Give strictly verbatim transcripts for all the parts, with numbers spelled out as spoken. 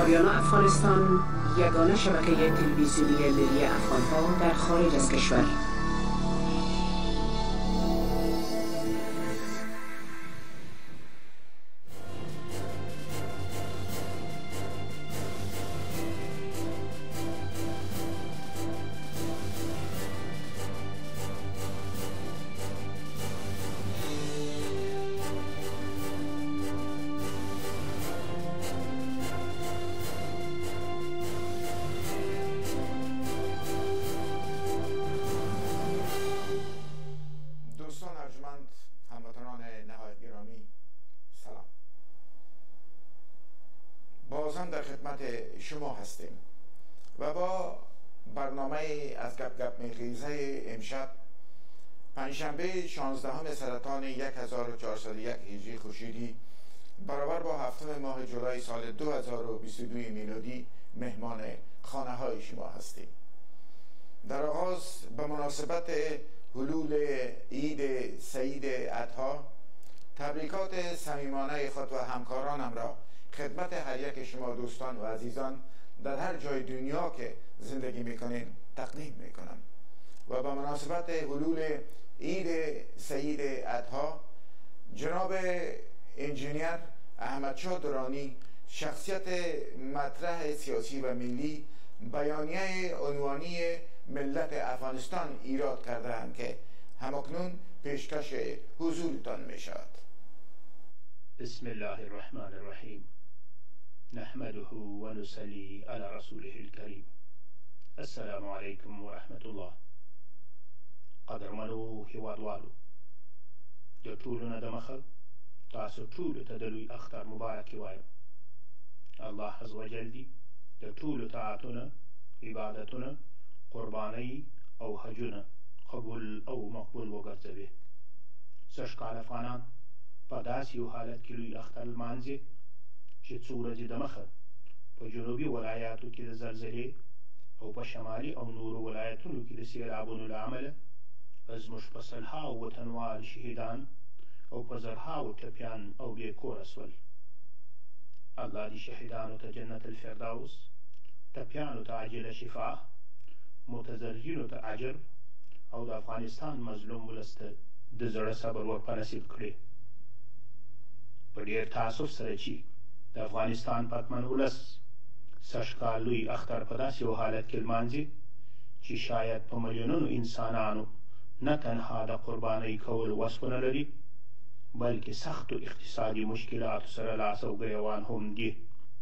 آریانا افغانستان یگانه شبکه تلویزیونی ملی افغانها در خارج از کشور. در خدمت شما هستیم و با برنامه از گپ گپ میخیزه امشب پنجشنبه شانزدهم سرطان هزار و چهارصد و یک هجری خورشیدی برابر با هفتم ماه جولای سال دو هزار و بیست و دو میلادی مهمان خانه های شما هستیم. در آغاز به مناسبت حلول عید سعید اضحی تبریکات صمیمانه خود و همکارانم را خدمت هر یک شما دوستان و عزیزان در هر جای دنیا که زندگی میکنین تقدیم میکنم و به مناسبت حلول عید سعید اضحی جناب انجینیر احمدشاه درانی شخصیت مطرح سیاسی و ملی بیانیه عنوانی ملت افغانستان ایراد کرده‌اند که همکنون پیشکش حضورتان میشود. بسم الله الرحمن الرحیم. نحمده و نصلی علی رسوله الکریم. السلام علیکم و رحمت الله. قدرمنو هیوادوالو د ټولو نه دمخه تاسو ټولو ته د لوی اختر مبارک وایم. الله عز وجل دی د ټولو طاعتونه، عبادتونه، قربانی او حجونه قبول او مقبول وګرځوي. سږ کال افغانان په داسې یو حالت کې لوی اختر لمانځي چې څو ورځې دمخه په جنوبي ولایاتو کې د زلزلې او په شمالي او نورو ولایتونو کې د سیلابونو له امله زموږ په سلهاو وطنوال شهیدان او په زرهاو ټپیان او بې کوره سول. الله دې شهیدانو ته جنت الفردوس، ټپیانو ته عاجله شفا، متضررینو ته اجر او د افغانستان مظلوم ولس ته د زړه صبر ور په نصیب کړي. په ډېر تاسف سره چې د افغانستان پتمن ولس سږ کال لوی اختر په داسې یو حالت کې لمانځي چې شاید په میلیونونو انسانانو نه تنها د قربانۍ کولو وس ونه لري بلکې سختو اقتصادي مشکلاتو سره لاس او ګریوان هم دي.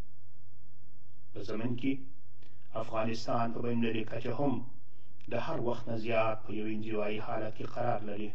په زمن کې افغانستان په بینالمللي کچه هم د هر وخت نه زیات په یو انزوایي حالت کې قرار لري.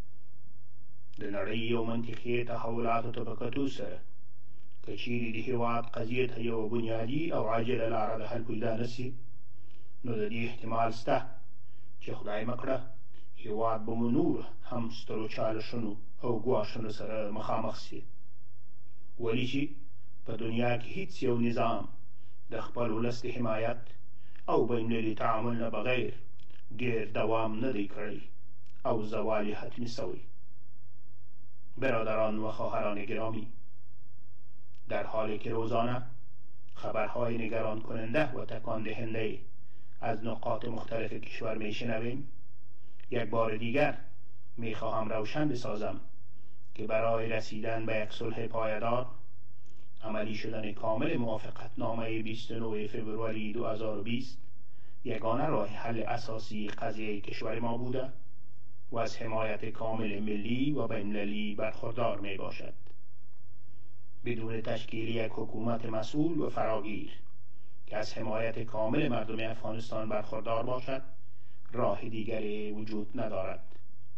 د نړۍ یو منطقي تحولاتو ته په کتو سره که چیرې د هېواد قضیې ته یوه بنیادي او عاجله لاره د حل پیدا نه سي نو د دې احتمال شته چې خدای مکړه هېواد به مو نور هم سترو چالشونو او ګواښونو سره مخامخ سي. ولې چې په دنیا کې هیڅ یو نظام د خپل ولس د حمایت او بینالمللي تعامل نه بغیر ډېر دوام نه دی کړی او زوال یې حتمي سوی. برادران و خواهران گرامی، در حالی که روزانه خبرهای نگران کننده و تکان دهنده از نقاط مختلف کشور میشنویم، یک بار دیگر میخواهم روشن بسازم که برای رسیدن به یک صلح پایدار عملی شدن کامل موافقتنامه بیست و نه فوریه دو هزار و بیست یگانه راه حل اساسی قضیه کشور ما بوده و از حمایت کامل ملی و بین‌المللی برخوردار می باشد. بدون تشکیل یک حکومت مسئول و فراگیر که از حمایت کامل مردم افغانستان برخوردار باشد راه دیگری وجود ندارد.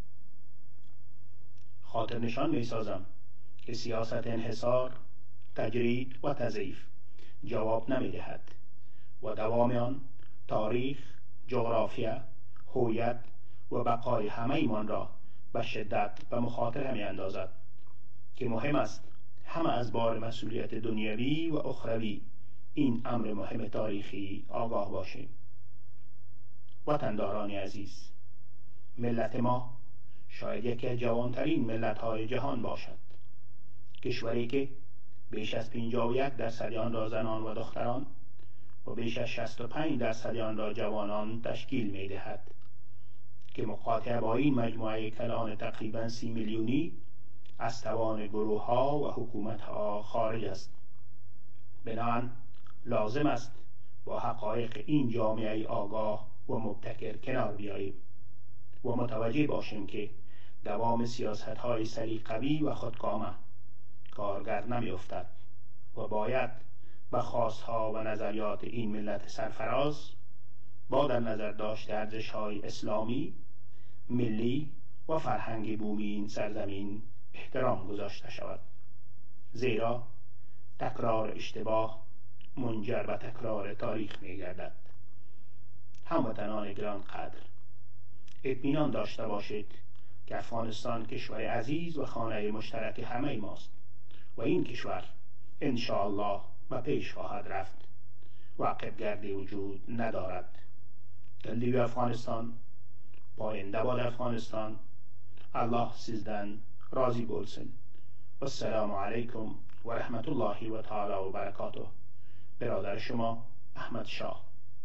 خاطر نشان می سازم که سیاست انحصار، تجرید و تضعیف جواب نمی دهد و دوام آن تاریخ، جغرافیا، هویت و بقای همه ایمان را به شدت به مخاطره می اندازد که مهم است همه از بار مسئولیت دنیوی و اخروی این امر مهم تاریخی آگاه باشیم. وطنداران عزیز، ملت ما شاید یکی از جوانترین ملت‌های جهان باشد. کشوری که بیش از پنجاه و یک درصد آن را زنان و دختران و بیش از شصت و پنج درصد آن را جوانان تشکیل می دهد که مقاطعه با این مجموعه کلان تقریبا سی میلیونی از توان گروه ها و حکومت ها خارج است. بنابراین لازم است با حقایق این جامعه آگاه و مبتکر کنار بیاییم و متوجه باشیم که دوام سیاست های سلیقه‌ای و خودکامه کارگر نمی افتد و باید به خواستها و نظریات این ملت سرفراز با در نظر داشت ارزش های اسلامی، ملی و فرهنگ بومی این سرزمین احترام گذاشته شود، زیرا تکرار اشتباه منجر به تکرار تاریخ می گردد. هموطنان گرانقدر، اطمینان داشته باشید که افغانستان کشور عزیز و خانه مشترک همه ماست و این کشور انشاءالله به پیش خواهد رفت و عقب‌گردی وجود ندارد. دلی افغانستان، پاینده باد افغانستان. الله سیزدن راضی بولسن. و السلام علیکم و رحمت الله و تعالی و برکاته. برادر شما احمد شاه.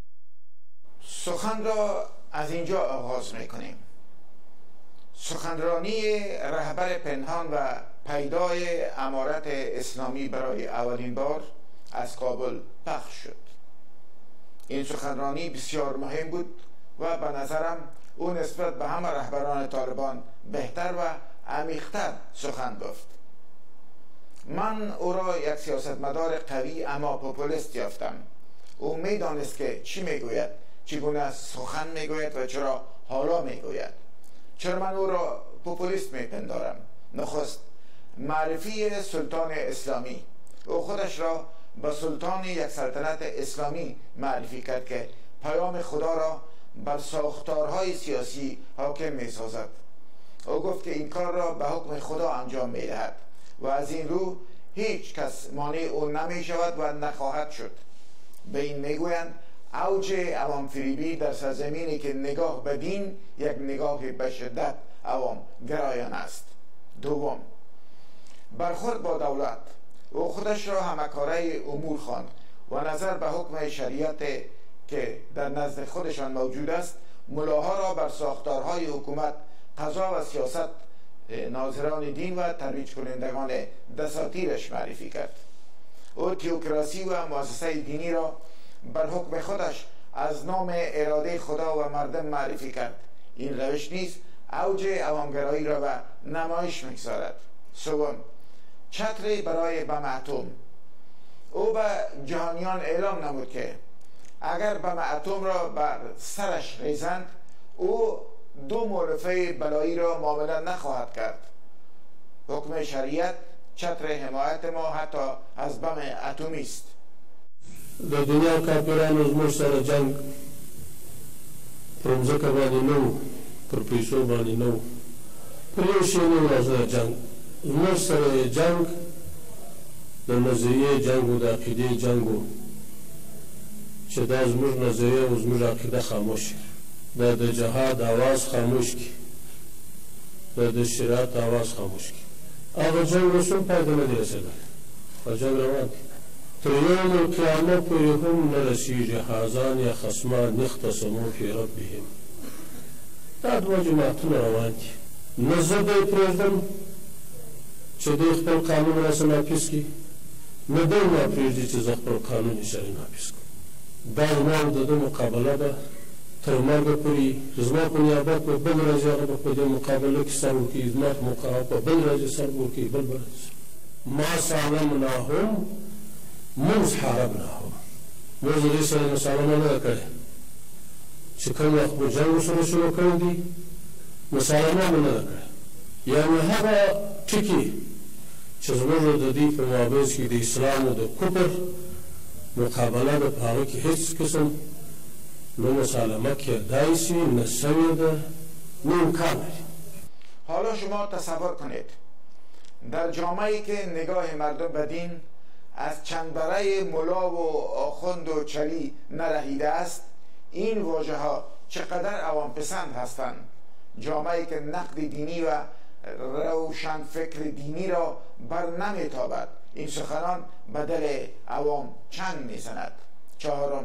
سخن را از اینجا آغاز میکنیم. سخنرانی رهبر پنهان و پیدای امارت اسلامی برای اولین بار از کابل پخش شد. این سخنرانی بسیار مهم بود و به نظرم او نسبت به همه رهبران طالبان بهتر و عمیق‌تر سخن گفت. من او را یک سیاستمدار قوی اما پوپولیست یافتم. او میدانست که چی میگوید، چگونه سخن میگوید و چرا حالا میگوید. چرا من او را پوپولیست میپندارم؟ نخست معرفی سلطان اسلامی. او خودش را به سلطان یک سلطنت اسلامی معرفی کرد که پیام خدا را بر ساختارهای سیاسی حاکم می سازد. او گفت که این کار را به حکم خدا انجام می دهد و از این رو هیچ کس مانع او نمی شود و نخواهد شد. به این می گویند اوج عوام فریبی در سرزمینی که نگاه به دین یک نگاه به شدت عوام گرایان است. دوم، برخورد با دولت. او خودش را همکاره امور خواند و نظر به حکم شریعت که در نزد خودشان موجود است ملاها را بر ساختارهای حکومت، قضا و سیاست ناظران دین و ترویج کنندگان دساتیرش معرفی کرد. او تئوکراسی و مؤسسه دینی را بر حکم خودش از نام اراده خدا و مردم معرفی کرد. این روش نیز اوج عوامگرایی را به نمایش می‌گذارد. سوم، چتری برای بم اتم. او به جهانیان اعلام نمود که اگر بم اتم را بر سرش ریزند او دو مولفه بلایی را معامله نخواهد کرد. حکم شریعت چتر حمایت ما حتی از بم اتمی است. د دنیا کافرانو زموږ سره جنگ پر مځکه باندې نه و، پر پیسو باندې نه و، پر یو شی نه و راځه جنگ. زموږ سره جنگ د نظریې جنگ و، د عقیدې جنگ و چې دا زموږ نظریه او زموږ عقیده خاموش دا د جهاد آواز خاموش کی، دا د شریعت آواز خاموش کی. هغه جنگ اوس هم پای ته نه دی رسېدلی، دا جنگ روان دی. تر یوم القیامه پورې هم نه رسېږي. حاضان یا خصمان اختصموا فی ربهم. دا دوه جماعتونه روان دي. نه زه به یې پرېږدم چې دوی خپل قانون راسه نافظ کړي، نه دوی ما پرېږدي چې زه خپل قانون یې سره نافظ کړم. دا زما او د ده مقابله ده تر مرګه پورې. زما په نیابت به بل ورځې هغه به په دې مقابله کې سر ورکوي، زما په مقابله به بل ورځې سر ورکوي، بل ورځ ما سالمناهم منذ حاربناهم. موږ د دې سره مسالمه نه ده کړې چې کوم وخت به جنګ ورسره شروع کړی دي، مسالمه مو نه ده کړې. یعنې هغه ټکي چې زموږ د دې په مابینځ کې د اسلام او د کفر مقابله ده، په هغه کې هېڅ قسم نه مسالمه کېدای شي، نه سوې ده، نه امکان لري. حالا شما تصور کنید در جامعه‌ای که نگاه مردم به دین از چندبره ملا و آخوند و چلی نرهیده است، این واژه ها چقدر عوام پسند هستند. جامعه‌ای که نقد دینی و روشن فکر دینی را بر نمیتابد. این سخنان به دل عوام چنگ میزند. چهارم،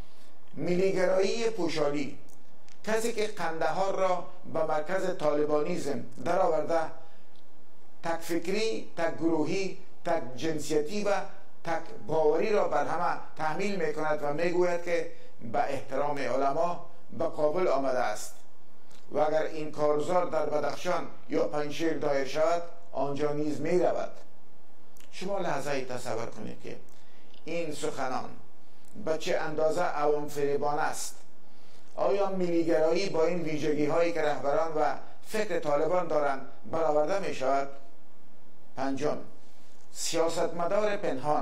ملیگرایی پوشالی. کسی که قندهار را به مرکز طالبانیزم در آورده، تک فکری، تک گروهی، تک جنسیتی و تک باوری را بر همه تحمیل می کند و می گوید که به احترام علما به قابل آمده است و اگر این کارزار در بدخشان یا پنجشیر دایر شود آنجا نیز می رود. شما لحظه تصور کنید که این سخنان به چه اندازه عوام فریبانه است. آیا ملیگرایی با این ویژگی هایی که رهبران و فکر طالبان دارند برآورده می شود؟ پنجم، سیاستمدار پنهان.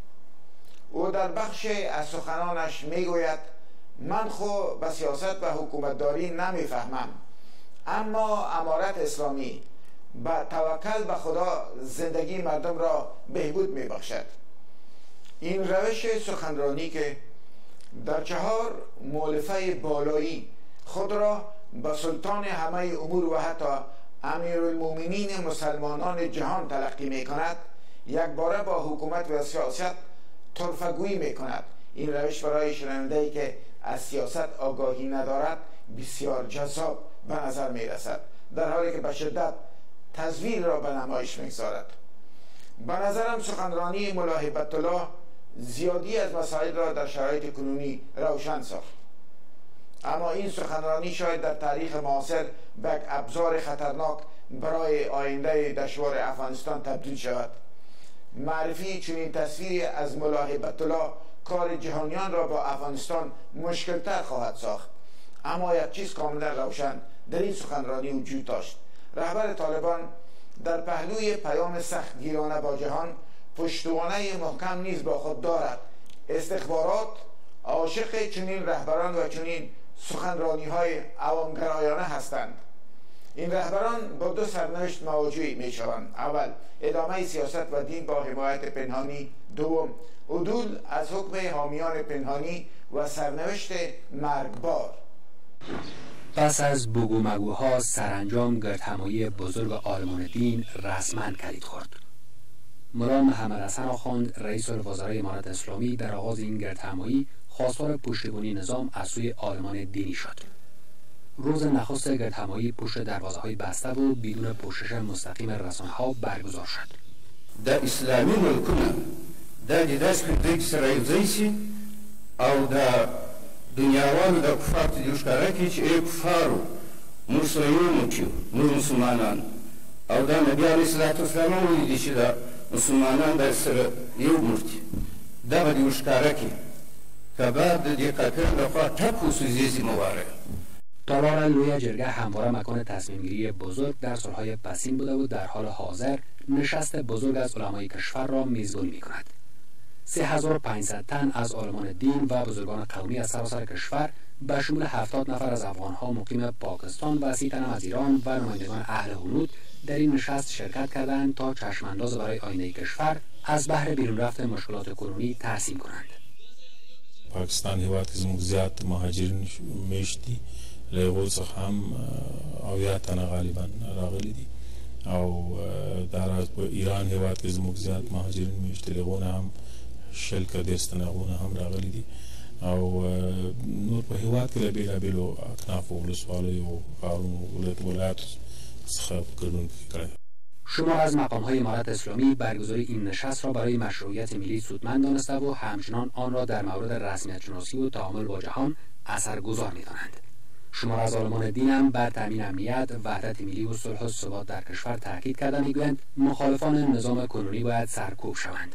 او در بخش از سخنانش می گوید من خو به سیاست و حکومتداری نمی فهمم، اما امارت اسلامی با توکل به خدا زندگی مردم را بهبود می بخشد. این روش سخنرانی که در چهار مؤلفه بالایی خود را به سلطان همه امور و حتی امیرالمومنین مسلمانان جهان تلقی می کند، یک باره با حکومت و سیاست طرفگویی می کند. این روش برای شنونده‌ای که از سیاست آگاهی ندارد بسیار جذاب به نظر می رسد، در حالی که به شدت تزویر را به نمایش می گذارد. به نظرم سخنرانی ملا هیبت الله زیادی از مسائل را در شرایط کنونی روشن ساخت، اما این سخنرانی شاید در تاریخ معاصر به یک ابزار خطرناک برای آینده دشوار افغانستان تبدیل شود. معرفی چنین تصویری از ملا هیبت الله کار جهانیان را با افغانستان مشکلتر خواهد ساخت. اما یک چیز کاملا روشن در این سخنرانی وجود داشت: رهبر طالبان در پهلوی پیام سخت گیرانه با جهان پشتوانه محکم نیز با خود دارد. استخبارات عاشق چنین رهبران و چنین سخنرانی های عوامگرایانه هستند. این رهبران با دو سرنوشت مواجه می شوند: اول، ادامه سیاست و دین با حمایت پنهانی; دوم، عدول از حکم حامیان پنهانی و سرنوشت مرگبار. پس از بگو مگوها سرانجام گردهمایی بزرگ عالمان دین رسما کلید خورد. ملا محمد حسن آخوند رئیس الوزرای امارت اسلامی در آغاز این گردهمایی خواستار پشتیبانی نظام از سوی عالمان دینی شد. روز نخست گردهمایی پشت دروازه‌های بسته و بدون پوشش مستقیم رسانه‌ها برگزار شد. د اسلامي ملکونه دا د داسې پرېږدي سره یوځای شي او د دنیاوالو د کفارو ته دې وښکاره کړي چې ای کفارو موږ سره یو موټي یو موږ مسلمانان، او دا نبي علیه صلات وسلام هم ویلي دي چې د مسلمانان در سره یو موټي. دغه دې وښکاره کړي که بعد د دې کافر لخوا ټک وسوځي مواره. تالار لوی جرگه همواره مکان تصمیمگیری بزرگ در صلح‌های پسین بوده و در حال حاضر نشست بزرگ از علمای کشور را میزبانی می کند. سه هزار و پانصد تن از عالمان دین و بزرگان قومی از سراسر کشور به شمول هفتاد نفر از افغان‌ها مقیم پاکستان و سی تن از ایران و نمایندگان اهل هنود در این نشست شرکت کردند تا چشمانداز برای آینده کشور از بحر بیرون رفت مشکلات کنونی ترسیم کنند. پاکستان هیواد کې زموږ زیات مهاجرین میشتي، له هغو څخه هم اویا تنه غالبا راغلي دي، او در ایران هیواد کې زموږ زیات مهاجرین میشتي، له هغو نه هم شل که دېرش تنه هغو نه هم راغلي دي، او نور په هیواد کې له بېلابېلو اکنافو ولسوالیو او ښارونو ولایاتو څخه ګډون کړی. شمار از مقام‌های امارت اسلامی برگزاری این نشست را برای مشروعیت ملی سودمند دانسته و همچنان آن را در مورد رسمیت شناسی و تعامل با جهان اثرگذار می‌دانند. شمار از عالمان دین هم بر تامین امنیت، وحدت ملی و صلح و ثبات در کشور تاکید کرده می‌گویند مخالفان نظام کنونی باید سرکوب شوند.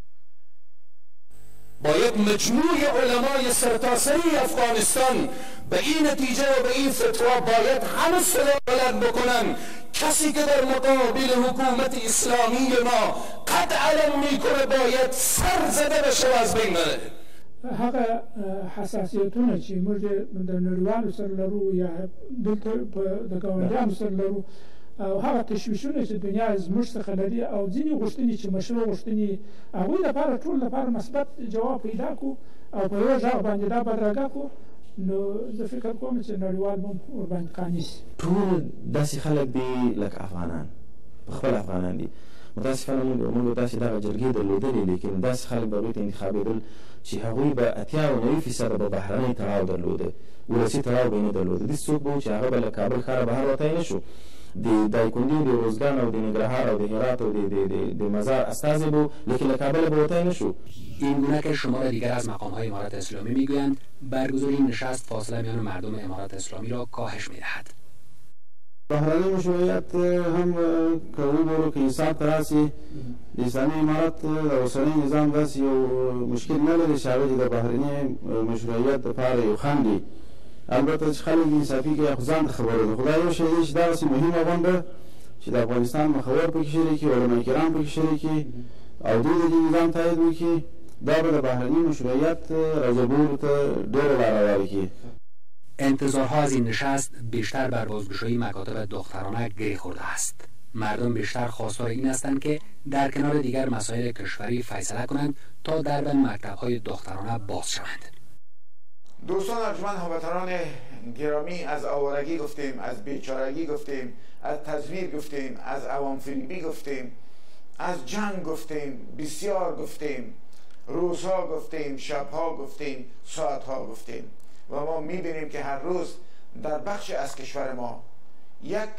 باید مجموع علمای سرتاسری افغانستان به این نتیجه و به این فتوا باید همه صدا بلند بکنن: کسی که در مقابل حکومت اسلامی ما قد علم میکنه باید سر زده بشه و از بین بره. هغه حساسیتونه چې موږ د نړیوالو سره لرو یا دلته د ګاونډیانو سره لرو، او هغه تشویشونه چې دنیا زموږ څخه لري، او ځینې غوښتنې چې مشروع غوښتنې هغوی لپاره ټول لپاره مثبت جواب پیدا کړو او په یو ږغ باندې دا بدرګه کړو. نو زه فکر کوم چې نړیوال هم ورباندې قانع شي. ټول داسې خلک دي لکه افغانان، خپل افغانان دي. متاسفانه موږ داسې دغه جرګې درلودلې، لیکن داسې خلک به هغوی ته انتخابېدل چې هغوی به اتیا او نوي فیصده به بهرنی تړاو درلوده، ولسي تړاو به یې نه درلوده. داسې څوک به و چې هغه به له کابل ښاره بهر وتی نه شو، د دایکنډي، د روزګان او د ننګرهار او د هرات او د مزار استازی بود، لیکن له کابل به وتی نشو. این گونه که شمار دیگر از مقام‌های امارات اسلامی میگویند برگزاری این نشست فاصله میان مردم امارات اسلامی را کاهش می‌دهد. بهرنی مشروعیت هم که وګورو که حساب ته راسي، د اسلامي امارت د اوسني نظام داسې یو مشکل نه لري چې هغوی د بهرني مشروعیت دپاره یو خنډ وي. البته چې خلک انصافي کوي خو ځان ته خبره ده، خو دا یو شی دی چې دغسې مهمه غونډه چې د افغانستان مخور پکې شریک وي، علما کرام پکې شریک وي او دوی د دې نظام تایید وکړي، دا به د بهرني مشروعیت راجعولو ته ډېره لاره واري کړي. انتظارها از این نشست بیشتر بر بازگشایی مکاتب دخترانه گره خورده است. مردم بیشتر خواستار این هستند که در کنار دیگر مسائل کشوری فیصله کنند تا درب مکتب‌های دخترانه باز شوند. دوستان ارجمند هموطنان گرامی، از آوارگی گفتیم، از بیچارگی گفتیم، از تزویر گفتیم، از عوام فریبی گفتیم، از جنگ گفتیم، بسیار گفتیم، روزها گفتیم، شبها گفتیم، ساعتها گفتیم و ما میبینیم که هر روز در بخش از کشور ما یک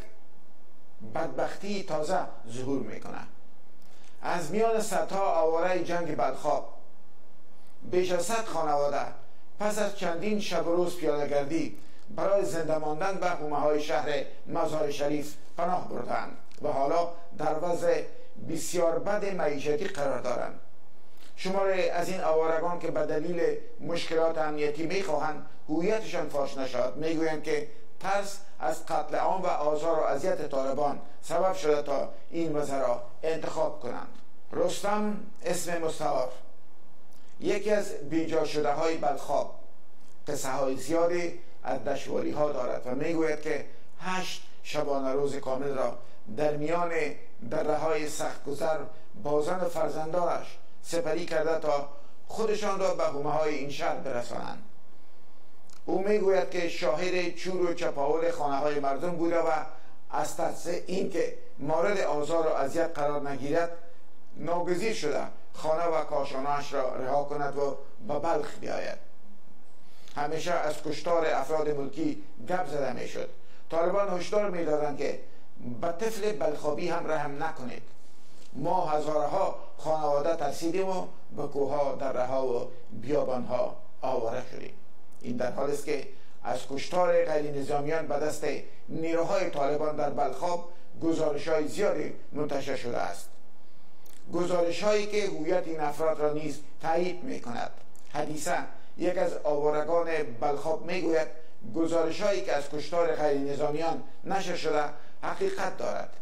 بدبختی تازه ظهور میکنه. از میان صدها آواره جنگ بلخاب بیش از صد خانواده پس از چندین شب و روز پیاده‌گردی برای زنده ماندن به حومه‌های شهر مزار شریف پناه بردند و حالا در وضع بسیار بد معیشتی قرار دارند. شماری از این آوارگان که به دلیل مشکلات امنیتی میخواهند هویتشان فاش نشود میگویند که ترس از قتل عام و آزار و اذیت طالبان سبب شده تا این وضع را انتخاب کنند. رستم اسم مستعار یکی از بیجا شده های بلخاب قصه های زیادی از دشواری ها دارد و میگوید که هشت شبانه روز کامل را در میان دره های سخت گذر با زن و فرزندانش سپری کرده تا خودشان را به حومه های این شهر برسانند. او میگوید که شاهد چور و چپاول خانه های مردم بوده و از ترس اینکه مورد آزار و اذیت قرار نگیرد ناگزیر شده خانه و کاشانه‌اش را رها کند و به بلخ بیاید. همیشه از کشتار افراد ملکی گپ زده میشد. طالبان هشدار میدادند که به طفل بلخابی هم رحم نکنید. ما هزارها خانواده ترسیدیم و به کوهها، دره‌ها و بیابانها آواره شدیم. این در حالی است که از کشتار غیر نظامیان به دست نیروهای طالبان در بلخاب گزارش‌های زیادی منتشر شده است. گزارش‌هایی که هویت این افراد را نیز تایید می‌کند. حدیثاً یک از آوارگان بلخاب میگوید گزارش‌هایی که از کشتار غیر نظامیان نشر شده حقیقت دارد.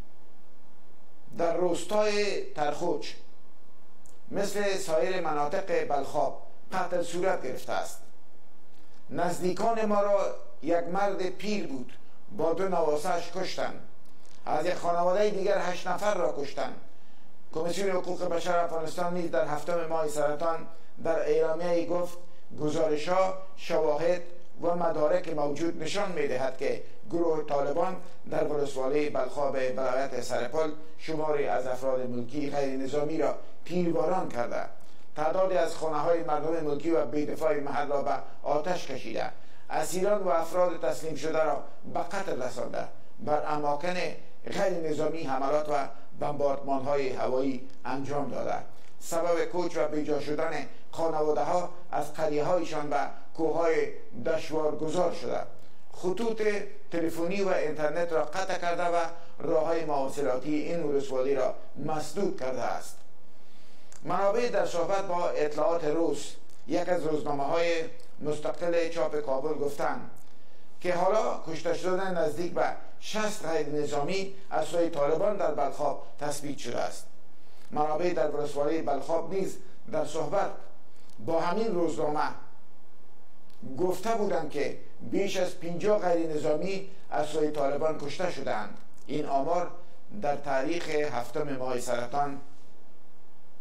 در روستای ترخوچ مثل سایر مناطق بلخاب قتل صورت گرفته است. نزدیکان ما را یک مرد پیر بود با دو نواسه‌اش کشتند. از یک خانواده دیگر هشت نفر را کشتند. کمیسیون حقوق بشر افغانستان نیز در هفتم ماه سرطان در اعلامیه‌ای گفت گزارش‌ها، شواهد و مدارک موجود نشان می‌دهد که گروه طالبان در ولسوالی بلخاب ولایت سرپل شماری از افراد ملکی غیر نظامی را تیرباران کرده، تعدادی از خانه‌های مردم ملکی و بی‌دفاع محل را به آتش کشیده، اسیران و افراد تسلیم شده را به قتل رسانده، بر اماکن غیر نظامی حملات و بمباردمان‌های هوایی انجام داده، سبب کوچ و بیجا شدن خانواده‌ها از قریه‌هایشان و کوه‌های دشوار گذار شده، خطوط تلفنی و اینترنت را قطع کرده و راه‌های مواصلاتی این ولسوالی را مسدود کرده است. منابع در صحبت با اطلاعات روز، یک از روزنامه‌های مستقل چاپ کابل، گفتند که حالا کشته شدن نزدیک به شصت غیر نظامی از سوی طالبان در بلخاب تثبیت شده است. منابع در ولسوالی بلخاب نیز در صحبت با همین روزنامه گفته بودند که بیش از پنجاه غیر نظامی از سوی طالبان کشته شدند. این آمار در تاریخ هفتم ماه سرطان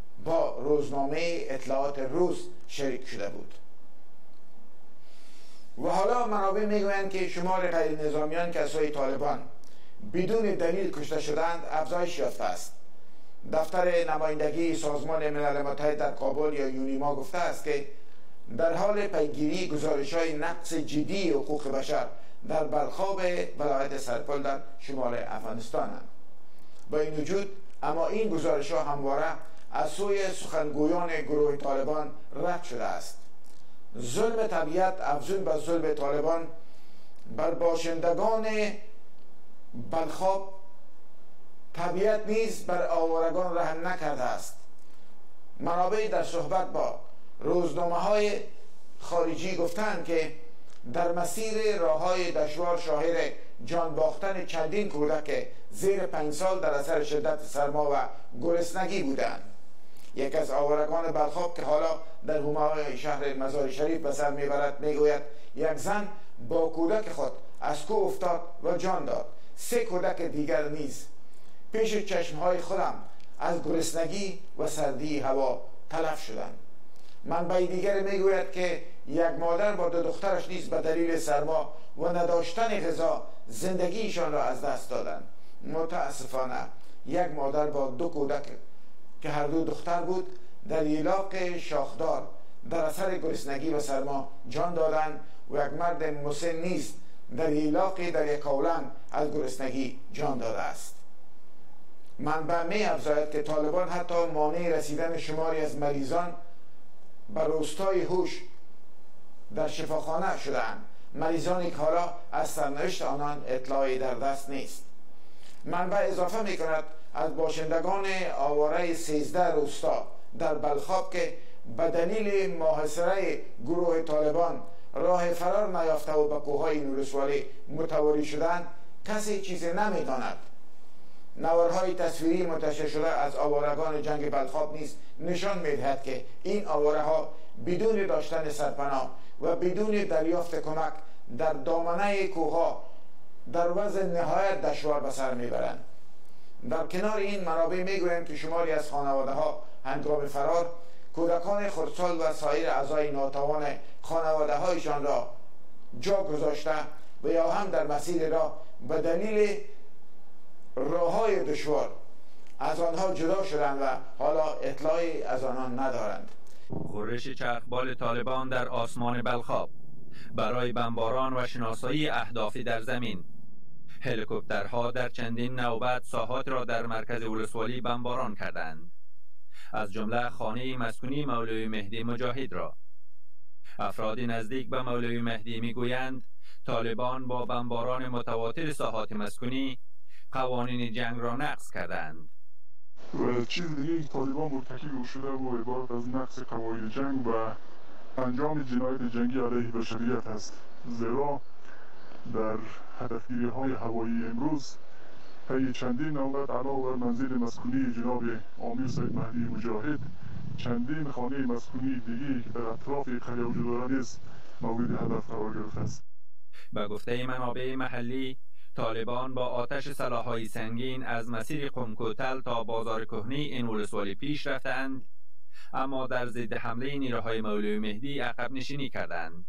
با روزنامه اطلاعات روز شریک شده بود. و حالا منابع میگویند که شمار غیر نظامیان که اسای طالبان بدون دلیل کشته شدند افزایش یافته است. دفتر نمایندگی سازمان ملل متحد در کابل یا یونیما گفته است که در حال پیگیری گزارش‌های نقص جدی حقوق بشر در بلخاب ولایت سرپل در شمال افغانستانند. با این وجود اما این گزارش‌ها همواره از سوی سخنگویان گروه طالبان رد شده است. ظلم طبیعت افزون بر ظلم طالبان بر باشندگان بلخاب، طبیعت نیز بر آوارگان رحم نکرده است. منابع در صحبت با روزنامه های خارجی گفتند که در مسیر راه های دشوار شاهد جان باختن چندین کودک زیر پنج سال در اثر شدت سرما و گرسنگی بودند. یک از آوارگان بلخاب که حالا در حومه شهر مزار شریف به سر میبرد میگوید یک زن با کودک خود از کوه افتاد و جان داد. سه کودک دیگر نیز پیش چشمهای خودم از گرسنگی و سردی هوا تلف شدند. منبع دیگر میگوید که یک مادر با دو دخترش نیز به دلیل سرما و نداشتن غذا زندگیشان را از دست دادند. متاسفانه یک مادر با دو کودک که هر دو دختر بود در یلاق شاخدار در اثر گرسنگی و سرما جان دادند و یک مرد مسن نیز در یلاقی در یک اولنگ از گرسنگی جان داده است. منبع می افزاید که طالبان حتی مانع رسیدن شماری از مریضان بر روستای هوش در شفاخانه شدند، مریضانی که حالا از سرنوشت آنان اطلاعی در دست نیست. منبع اضافه می کند از باشندگان آواره سیزده روستا در بلخاب که به دلیل محاصره گروه طالبان راه فرار نیافته و به کوههای نورسوالی متواری شدند کسی چیزی نمی داند. نوارهای تصویری منتشر شده از آوارگان جنگ بلخاب نیز نشان می‌دهد که این آواره ها بدون داشتن سرپناه و بدون دریافت کمک در دامنه کوهها در وضع نهایت دشوار به سر میبرند. در کنار این منابع میگویند که شماری از خانواده ها هنگام فرار کودکان خردسال و سایر اعضای ناتوان خانواده هایشان را جا گذاشته و یا هم در مسیر راه به دلیل راه های دشوار از آنها جدا شدند و حالا اطلاعی از آنان ندارند. غرش چرخبال طالبان در آسمان بلخاب برای بمباران و شناسایی اهدافی در زمین. هلیکوپترها در چندین نوبت ساحات را در مرکز ولسوالی بمباران کردند، از جمله خانه مسکونی مولوی مهدی مجاهد را. افراد نزدیک به مولوی مهدی میگویند طالبان با بمباران متواتر ساحات مسکونی قوانین جنگ را نقض کردند. و چیز دیگه طالبان مرتکب شده و عبارت از نقض قواعد جنگ و انجام جنایت جنگی علیه بشریت است. زیرا در هدفگیری های هوایی امروز طی چندین نوبت علاوه بر منزل مسکونی جناب امیر سید مهدی مجاهد چندین خانه مسکونی دیگه که در اطراف قریه وجود نیز مورد هدف قرار گرفته است. به گفته منابع محلی طالبان با آتش سلاح‌های سنگین از مسیر قمکوتل تا بازار کهنه این ولسوالی پیش رفتند، اما در ضد حمله نیروهای مولوی مهدی عقب نشینی کردند.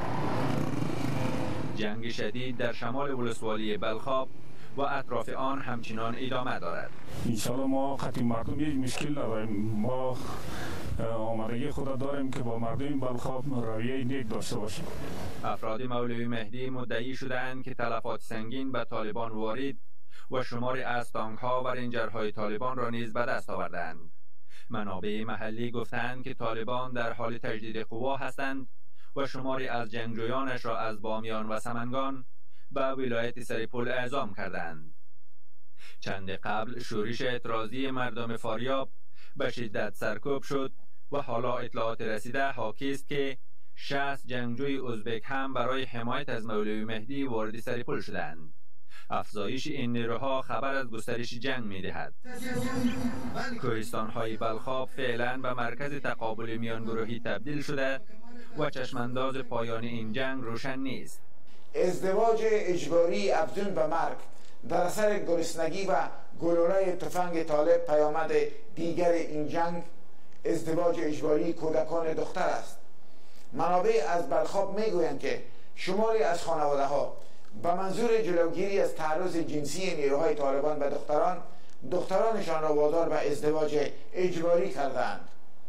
جنگ شدید در شمال ولسوالی بلخاب و اطراف آن همچنان ادامه دارد. انشاءالله ما خطی مردم یک مشکل نداریم. ما آمادگی خود داریم که با مردم بلخاب رویه نیک داشته باشیم. افراد مولوی مهدی مدعی شدند که تلفات سنگین به طالبان وارد و شماری از تانک‌ها و رنجرهای طالبان را نیز به دست آوردند. منابع محلی گفتند که طالبان در حال تجدید قوا هستند و شماری از جنگجویانش را از بامیان و سمنگان به ولایت سرپل اعزام کردند. چند قبل شورش اعتراضی مردم فاریاب به شدت سرکوب شد و حالا اطلاعات رسیده حاکی است که شصت جنگجوی ازبک هم برای حمایت از مولوی مهدی وارد سرپل شدند. افزایش این نیروها خبر از گسترش جنگ می‌دهد. کوهستان‌های بلخاب فعلا به مرکز تقابل میانگروهی تبدیل شده و چشمانداز پایان این جنگ روشن نیست. ازدواج اجباری افزون به مرگ در اثر گرسنگی و گلوله تفنگ طالب پیامد دیگر این جنگ ازدواج اجباری کودکان دختر است. منابع از بلخاب میگویند که شماری از خانواده ها به منظور جلوگیری از تعرض جنسی نیروهای طالبان به دختران دخترانشان را وادار به ازدواج اجباری کردند.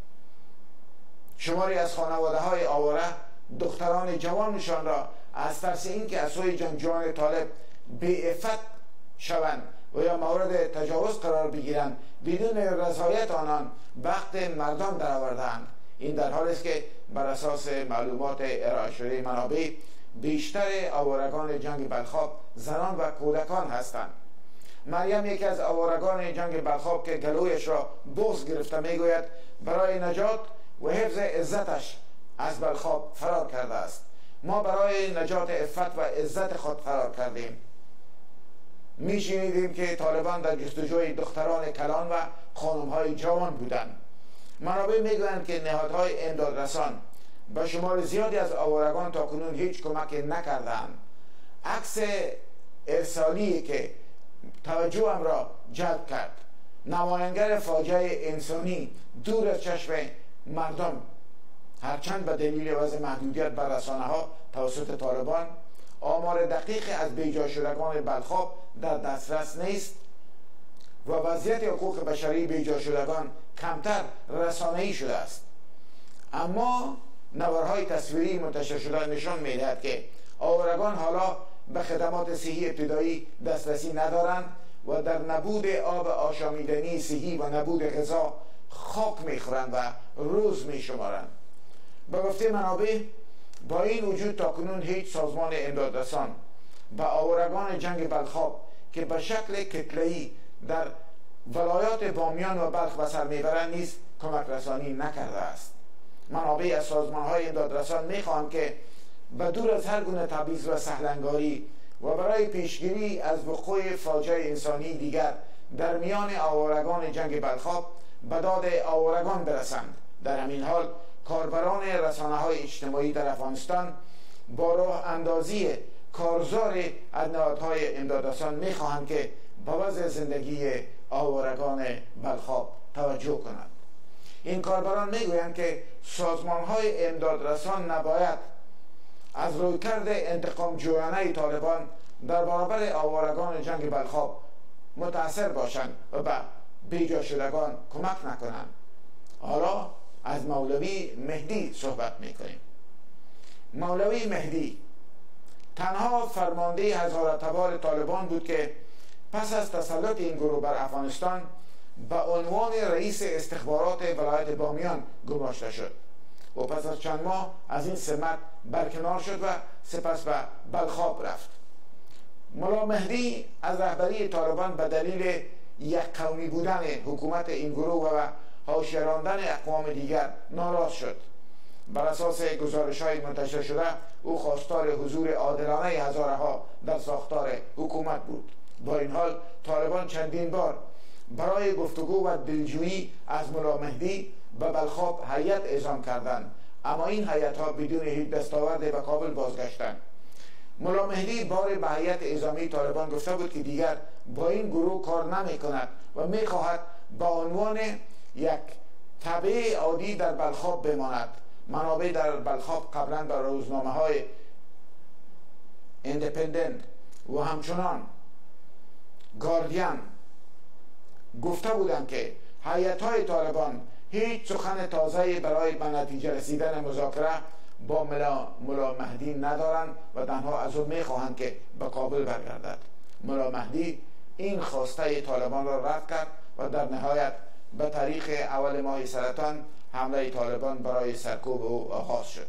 شماری از خانواده های آواره دختران جوانشان را از ترس اینکه از سوی جنگجویان طالب بی‌عفت شوند و یا مورد تجاوز قرار بگیرند بدون رضایت آنان وقت مردان درآوردند. این در حالی است که بر اساس معلومات ارائه شده منابع بیشتر آوارگان جنگ بلخاب زنان و کودکان هستند. مریم یکی از آوارگان جنگ بلخاب که گلویش را بغض گرفته میگوید برای نجات و حفظ عزتش از بلخاب فرار کرده است. ما برای نجات عفت و عزت خود فرار کردیم. میشنیدیم که طالبان در جستجوی دختران کلان و خانم‌های جوان بودند. منابع میگویند که نهادهای امدادرسان به شمار زیادی از آوارگان تا کنون هیچ کمک نکردند. عکس ارسالی که توجهم را جلب کرد نمایانگر فاجعه انسانی دور از چشم مردم، هرچند به دلیل وضع محدودیت بر رسانه ها توسط طالبان آمار دقیق از بیجا شدگان بلخاب در دسترس نیست و وضعیت حقوق بشری بیجا شدگان کمتر رسانه‌ای شده است. اما نوارهای تصویری منتشر شده نشان می‌دهد که آوارگان حالا به خدمات صحی ابتدایی دسترسی ندارند و در نبود آب آشامیدنی صحی و نبود غذا خاک می‌خورند و روز می‌شمارند. به گفته منابع با این وجود تاکنون هیچ سازمان امدادرسان به آوارگان جنگ بلخاب که به شکل کتله‌ای در ولایات بامیان و بلخ به سر میبرند نیز کمک رسانی نکرده است. منابع از سازمان‌های امدادرسان می‌خواهند که به دور از هر گونه تبعیض و سهلنگاری و برای پیشگیری از وقوع فاجعه انسانی دیگر در میان آوارگان جنگ بلخاب به داد آوارگان برسند. در همین حال کاربران رسانه‌های اجتماعی در افغانستان با راه اندازی کارزار از نهادهای امدادرسان می‌خواهند که به وضع زندگی آوارگان بلخاب توجه کنند. این کاربران میگویند که سازمان‌های امدادرسان نباید از رویکرد انتقام جویانه طالبان در برابر آوارگان جنگ بلخاب متأثر باشند و به بیجا شدگان کمک نکنند. حالا از مولوی مهدی صحبت میکنیم. مولوی مهدی تنها فرمانده هزارتوار طالبان بود که پس از تسلط این گروه بر افغانستان به عنوان رئیس استخبارات ولایت بامیان گماشته شد و پس از چند ماه از این سمت برکنار شد و سپس به بلخاب رفت. ملا مهدی از رهبری طالبان به دلیل یک قومی بودن حکومت این گروه و حاشیه راندن اقوام دیگر ناراض شد. بر اساس گزارش‌های منتشر شده او خواستار حضور عادلانه هزارها در ساختار حکومت بود. با این حال طالبان چندین بار برای گفتگو و دلجویی از ملا مهدی به بلخاب هیئت اعزام کردند، اما این هیئت‌ها بدون هیچ دستاورد به کابل بازگشتند. ملا مهدی بار به هیئت اعزامی طالبان گفته بود که دیگر با این گروه کار نمی کند و می خواهد با عنوان یک تبع عادی در بلخاب بماند. منابع در بلخاب قبلا در روزنامه های ایندیپندنت و همچنان گاردین گفته بودند که هیئت های طالبان هیچ سخن تازه برای به نتیجه رسیدن مذاکره با ملا, ملا مهدی ندارند و تنها از او میخواهند که به کابل برگردد. ملا مهدی این خواسته طالبان را رد کرد و در نهایت به تاریخ اول ماه سرطان حمله طالبان برای سرکوب او آغاز شد.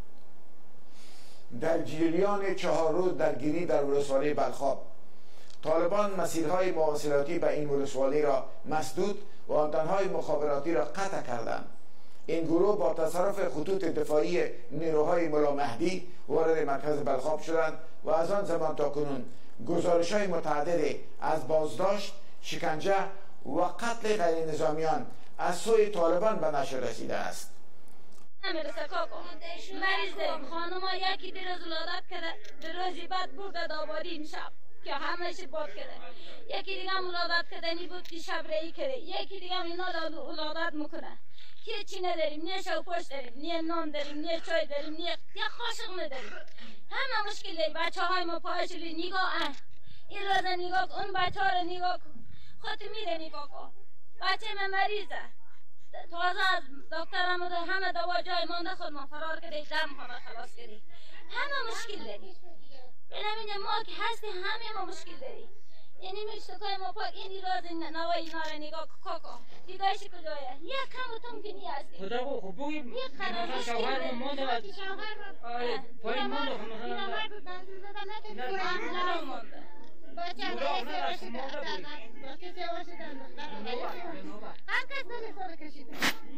در جریان چهار روز درگیری در ولسوالی بلخاب طالبان مسیرهای مواصلاتی به این ولسوالی را مسدود و آنتنهای مخابراتی را قطع کردند. این گروه با تصرف خطوط دفاعی نیروهای ملا مهدی وارد مرکز بلخاب شدند و از آن زمان تا کنون گزارش‌های متعددی از بازداشت، شکنجه و قتل غیر نظامیان از سوی طالبان به نشر رسیده است. نمیرسه کاکا مریض داریم. خانم ها یکی دیر از ولادت کرده، در روزی بعد برده داباری این شب که همه شی باد کرده. یکی دیگه هم ولادت کردنی بود که شب رئی کرده. یکی دیگه هم اینا ولادت میکنه. هیچی نداریم، نه شوپوش داریم، نه نان داریم، نه چای داریم، نه یه قاشق نداریم. همه مشکل داریم. بچه های ما پایشلی نگاه اه این روز نگاه کن، اون بچه ها رو نگاه کن، خودت میره نگاه کن. بچه من مریضه، تازه از دکتر هم همه دوا جای مانده خود ما فرار کردی، دم همه خلاص کردی. همه مشکل داریم. بنابراین ما که هستی همه ما مشکل داریم. یعنی میشتکای ما پاک اینی راز نوای اینا رو نگاه کاکا دیگهش کجایه یک کم و تم که نی هستی خدا کو خوب بگیم مثلا شوهر ما مونده آره پایین مونده مثلا نه مونده بچه های سواشی دادن بچه سواشی دادن هر کس داره سوار کشیده.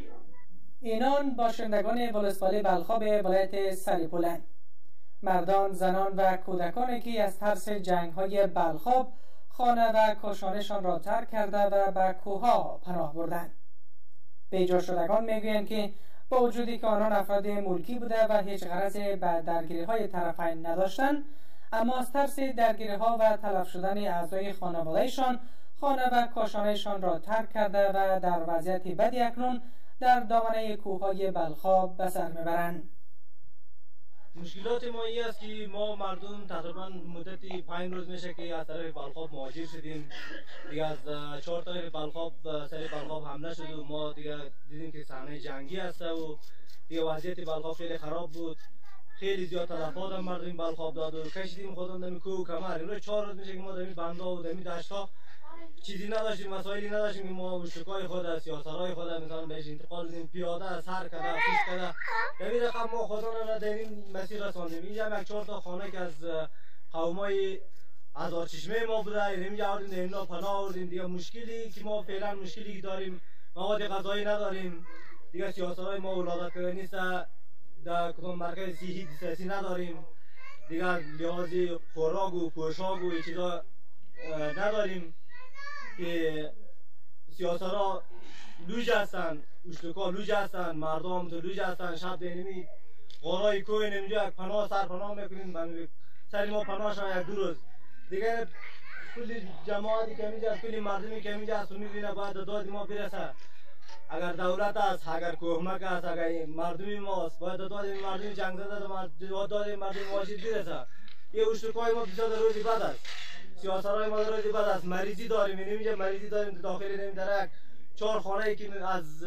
اینان باشندگان ولسوالی بلخاب ولایت سریپولند، مردان، زنان و کودکانی که از ترس جنگ‌های بلخاب خانه و کاشانشان را ترک کرده و به کوه‌ها پناه بردند. بیجا شدگان میگویند که با وجودی که آنان افراد ملکی بوده و هیچ غرض به درگیری‌های طرفین نداشتند، اما از ترس درگیری‌ها و تلف شدن اعضای خانواده‌شان خانه و کاشانشان را ترک کرده و در وضعیت بدی اکنون در دامنه کوه‌های بلخاب به سر میبرند. مشکلات ما این است که ما مردم تقریبا مدتی پنج روز میشه که از طرف بلخاب مهاجر شدیم. دیگه از چهار طرف بلخاب سر بلخاب حمله شد و ما دیگه دیدیم که صحنه جنگی هست و دیگه وضعیت بلخاب خیلی خراب بود. خیلی زیاد تلفات هم مردم بلخاب داد و کشیدیم خودمون دمی کوه کمر. امروز چهار روز میشه که ما دمی بندا و دمی دشتا چیزی نداشتیم، مسائلی نداشتیم که ما مشتکای خود از سیاسرای خود مثلا بهش انتقال بدیم، پیاده از هر کده پیش کده دمی رقم ما خودمون را در این مسیر رساندیم. اینجا یک چهار تا خانه که از قومای هزار چشمه ما بوده اینجا آوردیم، اینا پناه آوردیم. دیگه مشکلی که ما فعلا مشکلی که داریم مواد غذایی نداریم، دیگه سیاسرای ما ولادت کرده نیست، در کدام مرکز صحی دیساسی نداریم، دیگه لحاظ خوراک و پوشاک و این چیزا نداریم که سیاسرها لوج هستن، اشتکا لوج هستن، مردم تو لوج هستن. شب دینمی غارای کوه نمیجا یک پناه سر پناه میکنیم، سر ما پناه شما یک دو روز دیگه کلی جماعتی که میجا کلی مردمی که میجا است و میبینه باید داد ما برسه. اگر دولت است، اگر کوهمک است، اگر مردمی ماست باید داد مردمی جنگ زده داد مردمی واجد برسه. یه اشتکای ما بسیار روزی بد است، سیاسرهای ما روزی بعد از مریضی داریم. اینجا مریضی داریم داخل نمی درک چهار خانه که از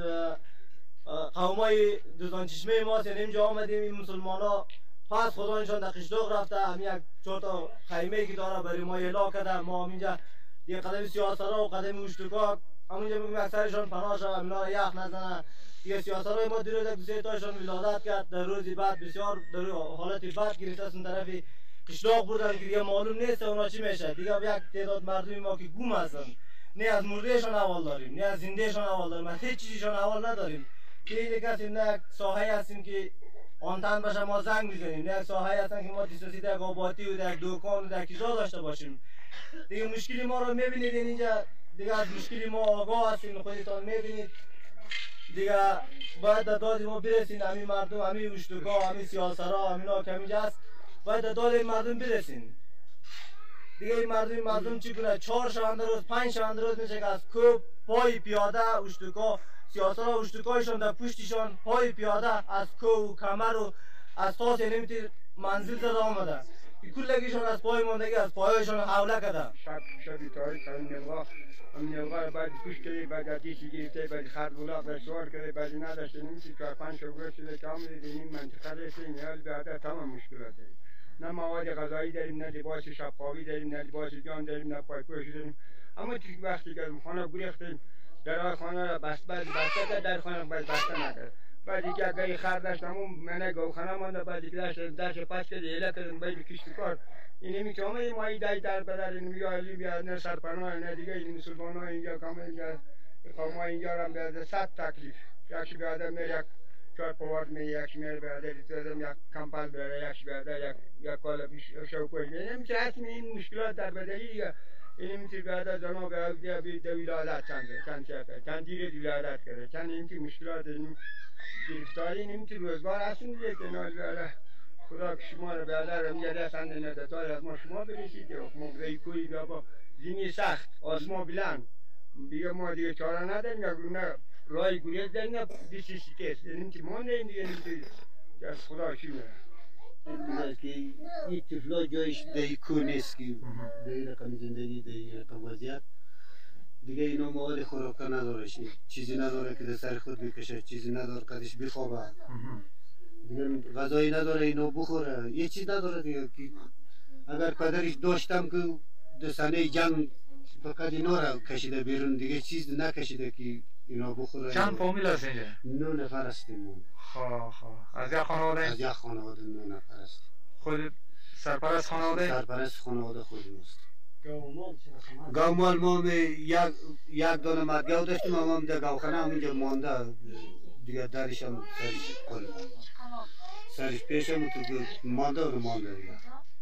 قومای دوزان چشمه ماست، یعنی اینجا آمدیم این مسلمان ها پس خدا نشان در قشداق رفته، همین یک چهار تا خیمه که داره برای ما اعلا کرده. ما اینجا یه قدم سیاسرها و قدم اشتکا همونجا میگیم اکثرشان پناه شد امنا یخ نزنه. یه سیاسرهای ما دیروز یک سه تاشون ولادت کرد، در روزی بعد بسیار در حالت بد گرفته از اون طرفی قشلاق بردن که دیگه معلوم نیست اونا چی میشه. دیگه یک تعداد مردمی ما که گم هستن، نه از مردهشان احوال داریم نه از زندهشان احوال داریم، از هیچ چیزشان احوال نداریم. که دیگه هستیم نه یک ساحه هستیم که آنتن باشه ما زنگ میزنیم، نه یک ساحه هستن که ما دیسوسی در آبادی و در دکان و در کیزا داشته باشیم. دیگه مشکلی ما رو میبینید اینجا، دیگه از مشکلی ما آگاه هستیم، خودتان میبینید. دیگه باید داد ما برسین، همین مردم، همین اشتکا، همین سیاسرها، همینا که همینجا هست باید داد این مردم برسین. دیگه این مردم مردم چی کنه؟ چهار شنبه روز پنج شنبه روز میشه که از کوه پای پیاده اشتکا سیاسرها اشتکایشان در پشتشان پای پیاده از کوه و کمر و از تاس نمیتی منزل زده آمده. کلگیشان از پای ماندگی از پایشان حوله کرده. شب شبی تاریخ این نلغا این نلغا بعد پوش کردی، بعد دیشی گرفته، بعد خرد گلاب در شوار کرده، بعد نداشته نمیشه چهار پنج شبه شده که آمده این منطقه رسید نیاز به عدد تمام مشکلات داریم. نه مواد غذایی داریم، نه لباس شفافی داریم، نه لباس جان داریم، نه پایپوش داریم. اما چیزی وقتی که خانه گریختیم در خانه را بست بست بسته در خانه باید بسته نکرد. بعدی که اگه خرد داشتم اون منه گوخانه مانده، بعدی که داشت داشت پس که دیله کردیم باید کشتی کار. اینه می که همه مایی دایی در بدر این میگه علی بیاد نه سرپناه نه دیگه این مسلمان ها اینجا کامل اینجا قوم ها اینجا را بیاد صد تکلیف. یکی بیاد میره یک چهار پوارد می یکی میره بیاد دیدم یک کمپل بیاره یکی بیاد یک یک کالا بیش شوکوی اینه می که حتمی این مشکلات در بدری دیگه اینه می که بیاد زنها بیاد بیاد دویلادت چنده چند چهره چند دیره دویلادت کرده چند این که مشکلات این گرفتاری نمیتونی روزگار هستون دیگه که نال بیاره خدا که شما رو بیادر رو میگه سند ندتاری از ما شما برسید که موقعی کوی بیا با زمین سخت آسما بلند بیا ما دیگه چاره نداریم یا نه رای گوریت دنگ دیشی شکست یعنی که مانده این دیگه نمیشه که از خدا شونه این که این طفلا جایش دی کو نیست که دی رقم زندگی دی رقم وضعیت دیگه اینا مواد خوراکا نداره، چیزی نداره که در سر خود بکشه، چیزی نداره کدش بخوابه، دیگه غذایی نداره اینو بخوره، یه چیز نداره دیگه که اگر پدرش داشتم که در سنه جنگ فقط اینا را کشیده بیرون دیگه چیز نکشیده که اینا بخوره. چند فامیل هست اینجا؟ نه نفر هستیم. خواه خواه از یک خانواده؟ از یک خانواده نه نفر هستیم. خود سرپرست خانواده؟ سرپرست خانواده خودم است. گاومال ما یک یک دانه مدگاو داشتیم، اما هم در گاوخانه همینجا مانده دیگه درش هم سرش کل سرش پیش هم تو مانده و مانده دیگه.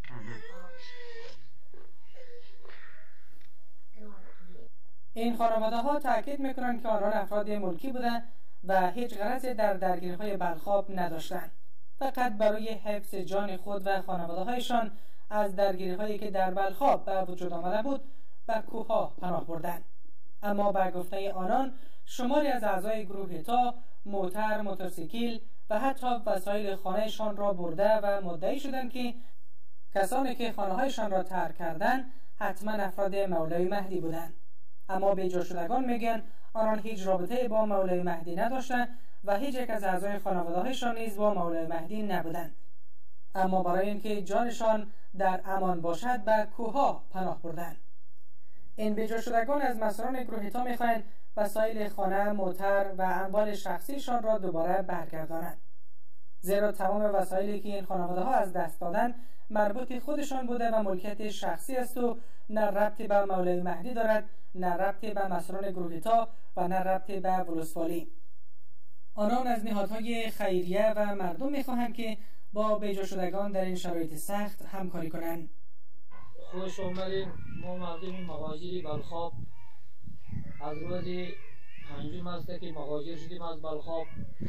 این خانواده ها تاکید میکنند که آنان افراد ملکی بودند و هیچ غرضی در درگیری های بلخاب نداشتند، فقط برای حفظ جان خود و خانواده هایشان از درگیری هایی که در بلخاب به وجود آمده بود به کوه ها پناه بردند. اما به گفته آنان شماری از اعضای گروه تا موتر، موتورسیکل و حتی وسایل خانهشان را برده و مدعی شدند که کسانی که خانه هایشان را ترک کردند حتما افراد مولوی مهدی بودند. اما بیجا شدگان میگن آنان هیچ رابطه با مولوی مهدی نداشتند و هیچ یک از اعضای خانواده‌هایشان نیز با مولوی مهدی نبودند. اما برای اینکه جانشان در امان باشد به کوه‌ها پناه بردند. این بیجا شدگان از مسئولان گروه تا میخواهند وسایل خانه، موتر و اموال شخصیشان را دوباره برگردانند، زیرا تمام وسایلی که این خانواده ها از دست دادن مربوط خودشان بوده و ملکیت شخصی است و نه ربطی به مولوی مهدی دارد، نه ربطی به مسئولان گروه تا و نه ربطی به ولسوالی. آنان از نهادهای خیریه و مردم میخواهند که با بیجا شدگان در این شرایط سخت همکاری کنند. خوش آمدیم. ما مردم مهاجری بلخاب از روز پنجم است که مهاجر شدیم از بلخاب.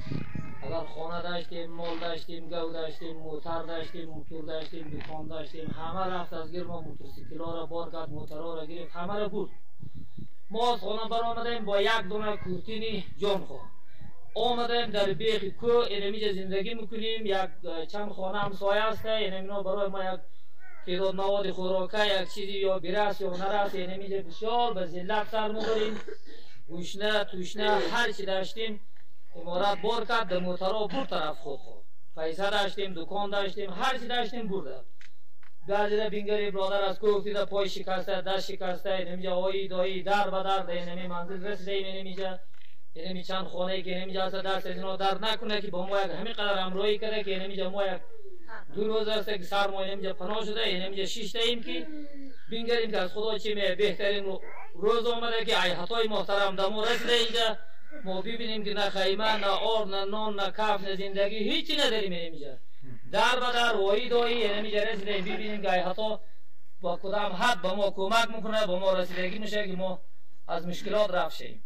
اگر خانه داشتیم، مال داشتیم، گو داشتیم، موتر داشتیم، موتور داشتیم، دکان داشتیم، همه رفت از گیر ما موتورسیکل‌ها را بار کرد، موترها را گرفت، همه را برد. ما از خانه برآمدیم با یک دونه کورتین جان خو آمدیم در بیخ کو اینمیجا زندگی میکنیم. یک چند خانه هم سایه است، اینمینا برای ما یک تعداد مواد خوراکه، یک چیزی یا برس یا نرس، اینمیجا بسیار به ذلت سر میبریم. گوشنه توشنه هر چی داشتیم امارت بار کرد، در موترها بر طرف خود خود. پیسه داشتیم، دکان داشتیم، هر چی داشتیم برده. بعضی در بینگری برادر از کوه افتیده، پای شکسته، دست شکسته، اینمیجا آیی دایی در به در در اینمی منزل رسیدیم. اینمیجا اینمی چند خانه که اینمیجا است دست از اینا در نکنه که با ما یک همین قدر همراهی کرده که اینمیجا ما یک دو روز است که سر ما اینمیجا پناه شده. اینمیجا شش تاییم که بینگریم که از خدا چی می بهترین روز آمده که ایهاتای محترم در ما رسیده. اینجا ما ببینیم که نه خیمه، نه آب، نه نان، نه کف، نه زندگی، هیچی نداریم. اینمیجا در به در وایی دایی اینمیجا رسیدیم. ببینیم که ایهاتا با کدام حد با ما کمک میکنه، با ما رسیدگی میشه که ما از مشکلات رفت شیم.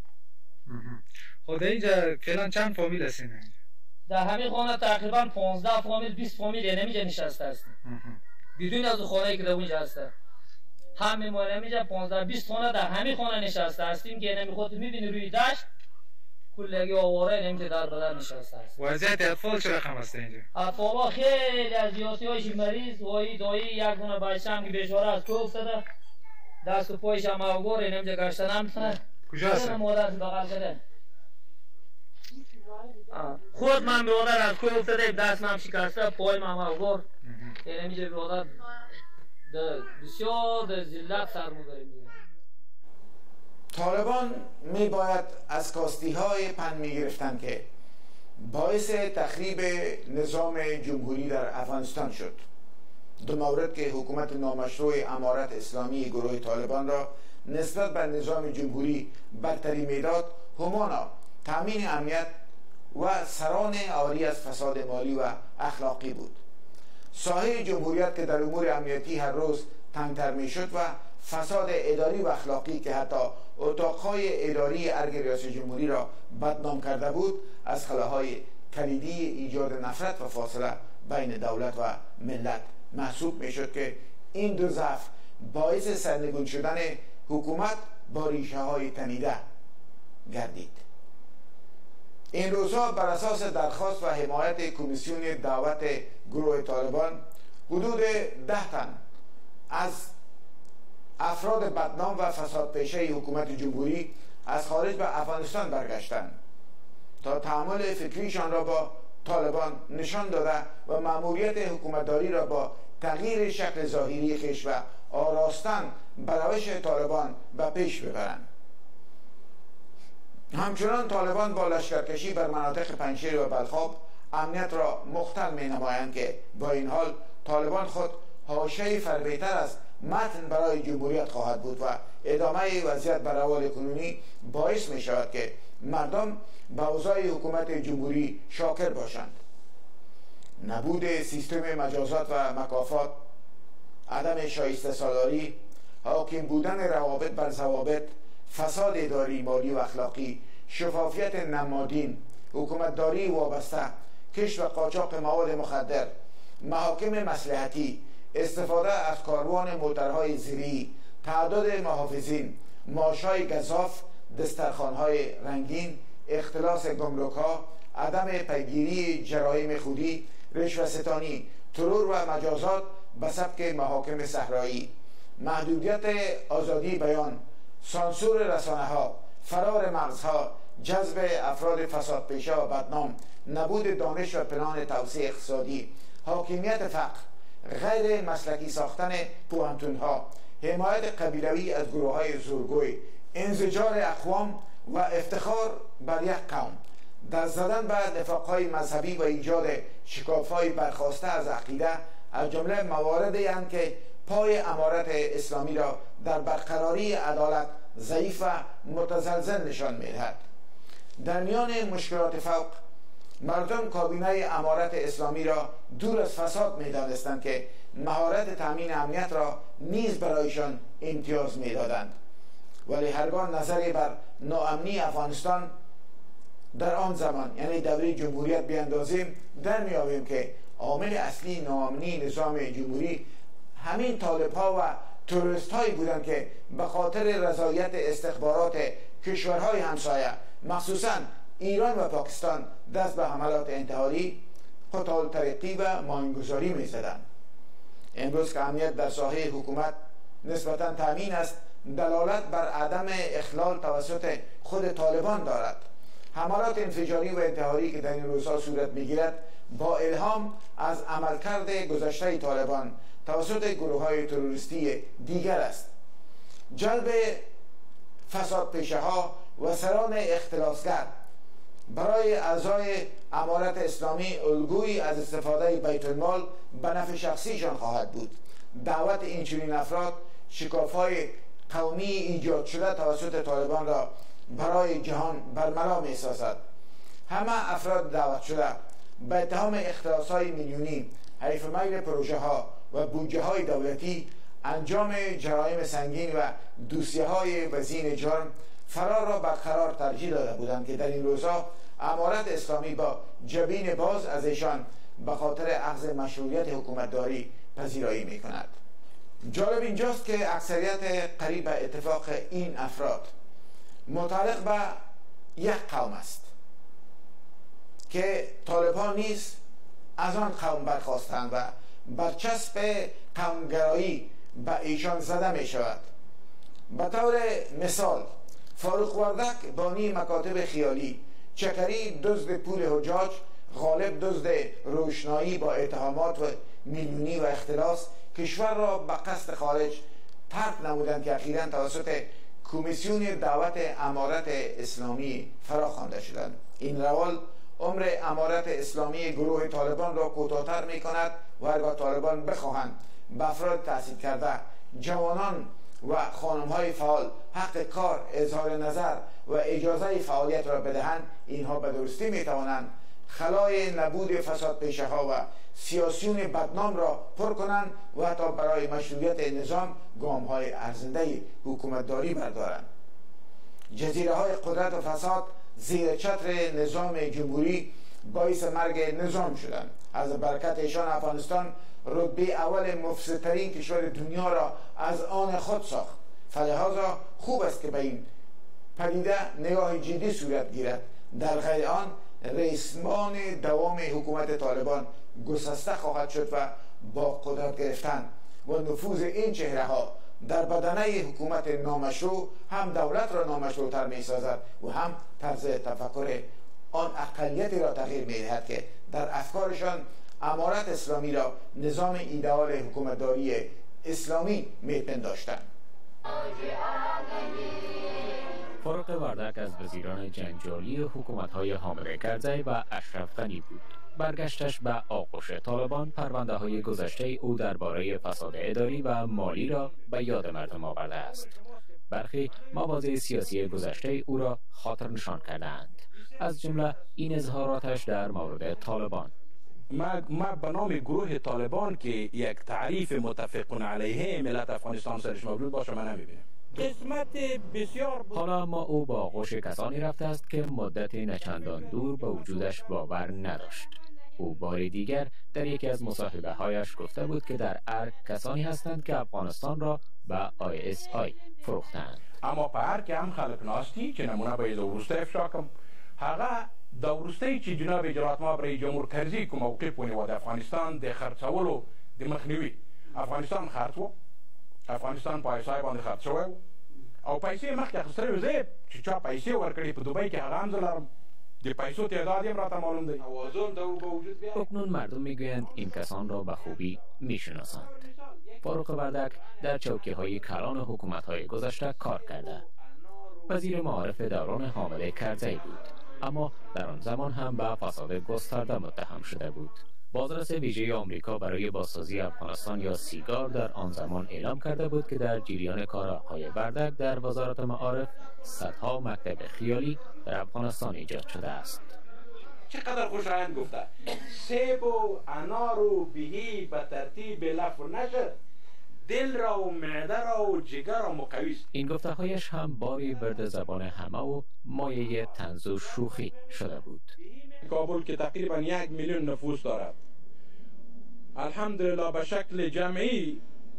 خود اینجا فعلا چند فامیل هستین؟ در همین خانه تقریبا پانزده فامیل بیست فامیل اینمیجا نشسته هستیم، بدون از خانه‌ای که در اونجا هسته. همین ما اینمیجا پانزده بیست خانه در همین خانه نشسته هستیم که اینمی خودت میبینی روی دشت کلگی آواره اینمیجا در بدر نشسته هست. وضعیت اطفال چه رقم هست اینجا؟ اطفالا خیلی از زیادی‌هایش مریض، وایی دایی، یک دونه بچه هم که بیچاره از کوه افتاده، دست و پایش هم اوگور اینمیجا گشته نمیتونه. کجا هست؟ مادر بغل کرده. خود من برادر از کوه افتاده، دست من شکسته، پای من اوگور. اینمیجا برادر بسیار در ذلت سر میبریم. طالبان می باید از کاستی های پن می گرفتن که باعث تخریب نظام جمهوری در افغانستان شد. دو مورد که حکومت نامشروع امارت اسلامی گروه طالبان را نسبت بر نظام جمهوری برتری میداد همانا تامین امنیت و سران عاری از فساد مالی و اخلاقی بود. ساحه جمهوریت که در امور امنیتی هر روز تنگتر می شد و فساد اداری و اخلاقی که حتی اتاقهای اداری ارگ ریاست جمهوری را بدنام کرده بود، از خلاهای کلیدی ایجاد نفرت و فاصله بین دولت و ملت محسوب می شد که این دو ضعف باعث سرنگون شدن حکومت با ریشه های تنیده گردید. این روزها بر اساس درخواست و حمایت کمیسیون دعوت گروه طالبان حدود ده تن از افراد بدنام و فساد پیشه حکومت جمهوری از خارج به افغانستان برگشتند تا تعامل فکریشان را با طالبان نشان داده و مأموریت حکومتداری را با تغییر شکل ظاهری خویش و آراستن روش طالبان به پیش ببرند. همچنان طالبان با لشکرکشی بر مناطق پنجشیر و بلخاب امنیت را مختل می نمایند که با این حال طالبان خود حاشیه فربه‌تر از متن برای جمهوریت خواهد بود و ادامه وضعیت بر روال کنونی باعث می شود که مردم به اوضاع حکومت جمهوری شاکر باشند. نبود سیستم مجازات و مکافات، عدم شایسته سالاری، حاکم بودن روابط بر ضوابط، فساد اداری، مالی و اخلاقی، شفافیت نمادین، حکومتداری وابسته، کشت و قاچاق مواد مخدر، محاکم مصلحتی، استفاده از کاروان موترهای زیری، تعداد محافظین، معاشهای گزاف، دسترخوانهای رنگین، اختلاس گمرک‌ها، عدم پیگیری جرایم خودی، رشوه‌ستانی، ترور و مجازات به سبک محاکم صحرایی، محدودیت آزادی بیان، سانسور رسانه‌ها، فرار مغزها، جذب افراد فساد پیشه و بدنام، نبود دانش و پلان توسعه اقتصادی، حاکمیت فقر، غیر مسلکی ساختن پوهنتون‌ها، حمایت قبیلوی از گروه‌های زورگوی، انزجار اقوام و افتخار بر یک قوم، دست زدن به نفاق‌های مذهبی و ایجاد شکاف‌های برخاسته از عقیده از جمله مواردی اند که پای امارت اسلامی را در برقراری عدالت ضعیف و متزلزل نشان می‌دهد. در میان مشکلات فوق، مردم کابینه امارت اسلامی را دور از فساد می‌دانستند که مهارت تامین امنیت را نیز برایشان امتیاز می‌دادند، ولی هرگاه نظری بر ناامنی افغانستان در آن زمان یعنی دوره جمهوریت بیاندازیم، در می‌یابیم که عامل اصلی ناامنی نظام جمهوری همین طالب‌ها و تروریست‌هایی بودند که به خاطر رضایت استخبارات کشورهای همسایه مخصوصاً ایران و پاکستان دست به حملات انتحاری، قتال طریقی و ماینگذاری می‌زدند. امروز که امنیت در ساحه حکومت نسبتاً تامین است، دلالت بر عدم اخلال توسط خود طالبان دارد. حملات انفجاری و انتحاری که در این روزها صورت می‌گیرد با الهام از عملکرد گذشته طالبان توسط گروه‌های تروریستی دیگر است. جلب فساد پیشه ها و سران اختلاسگر برای اعضای امارت اسلامی الگویی از استفاده بیت المال به نفع شخصیشان خواهد بود. دعوت این چنین افراد شکاف‌های قومی ایجاد شده توسط طالبان را برای جهان برملا می‌سازد. همه افراد دعوت شده به اتهام اختلاس‌های میلیونی، حیف میل پروژه ها و بودجه های دولتی، انجام جرایم سنگین و دوسیه های وزین جرم فرار را برقرار ترجیح داده بودند که در این روزها امارت اسلامی با جبین باز از ایشان به خاطر اخذ مشروعیت حکومتداری پذیرایی می کند. جالب اینجاست که اکثریت قریب به اتفاق این افراد متعلق به یک قوم است که طالبان نیز از آن قوم برخواستند و برچسب قومگرایی به ایشان زده می شود. به طور مثال فاروق وردک بانی مکاتب خیالی، چکری دزد پول حجاج، غالب دزد روشنایی با اتهامات و میلیونی و اختلاس کشور را به قصد خارج ترک نمودند که اخیراً توسط کمیسیون دعوت امارت اسلامی فراخوانده شدند. این روال عمر امارت اسلامی گروه طالبان را کوتاه‌تر می کند و هرگاه طالبان بخواهند به افراد تحصیل کرده، جوانان و خانم‌های فعال حق کار، اظهار نظر و اجازه فعالیت را بدهند، اینها به درستی می توانند خلای نبود فساد پیشه ها و سیاسیون بدنام را پر کنند و حتی برای مشروعیت نظام گام های ارزنده حکومتداری بردارند. جزیره های قدرت و فساد زیر چتر نظام جمهوری باعث مرگ نظام شدند. از برکت ایشان افغانستان رتبه اول مفسدترین کشور دنیا را از آن خود ساخت. فلهذا خوب است که به این پدیده نگاه جدی صورت گیرد. در غیر آن ریسمان دوام حکومت طالبان گسسته خواهد شد و با قدرت گرفتن و نفوذ این چهره ها در بدنه حکومت نامشروع هم دولت را نامشروع تر می سازد و هم طرز تفکر آن اقلیتی را تغییر می دهد که در افکارشان امارت اسلامی را نظام ایدئال حکومتداری اسلامی می پنداشتند. فاروق وردک از وزیران جنجالی حکومت‌های حامد کرزی و اشرف غنی بود. برگشتش به آغوش طالبان پرونده های گذشته او درباره فساد اداری و مالی را به یاد مردم آورده است. برخی مواضع سیاسی گذشته او را خاطر نشان کردند، از جمله این اظهاراتش در مورد طالبان. ما ما به نام گروه طالبان که یک تعریف متفق علیه ملت افغانستان سرش موجود باشه من نمیبینم. قسمت بسیار بود. حالا ما او با آغوش کسانی رفته است که مدت نچندان دور به وجودش باور نداشت. او بار دیگر در یکی از مصاحبه هایش گفته بود که در ارگ کسانی هستند که افغانستان را به آی اس آی فروختند. اما په هر کې هم خلک ناستی چې نمونه به یې د وروسته افشا کړم. هغه د وروستۍ چې جناب اجرات رئیس جمهور کرزي کوم موقف ونیو د افغانستان د خرڅولو د مخنیوي. افغانستان خرڅ و، افغانستان په آی اس آی باندې خرڅ شوی و او پیسې مخکې اخیستلې وې. زه چې چا پیسې ورکړې په دوبۍ کې هغه هم زه لرم. دی پیسو تعدادی هم راته معلوم دی. اکنون مردم میگویند این کسان را به خوبی میشناسند. فاروق وردک در چوکی‌های های کلان حکومت های گذشته کار کرده. وزیر معارف دوران حامد کرزی بود، اما در آن زمان هم به فساد گسترده متهم شده بود. بازرس ویژه آمریکا برای بازسازی افغانستان یا سیگار در آن زمان اعلام کرده بود که در جریان کار آقای وردک در وزارت معارف صدها مکتب خیالی در افغانستان ایجاد شده است. چقدر خوشایند گفته سیب و انار و بهی به ترتیب لف و نشر، دل را و معده را و جگر را مقوی است. این گفته هایش هم باری برد زبان همه و مایه طنز و شوخی شده بود. کابل که تقریبا یک میلیون نفوس دارد، الحمدلله به شکل جمعی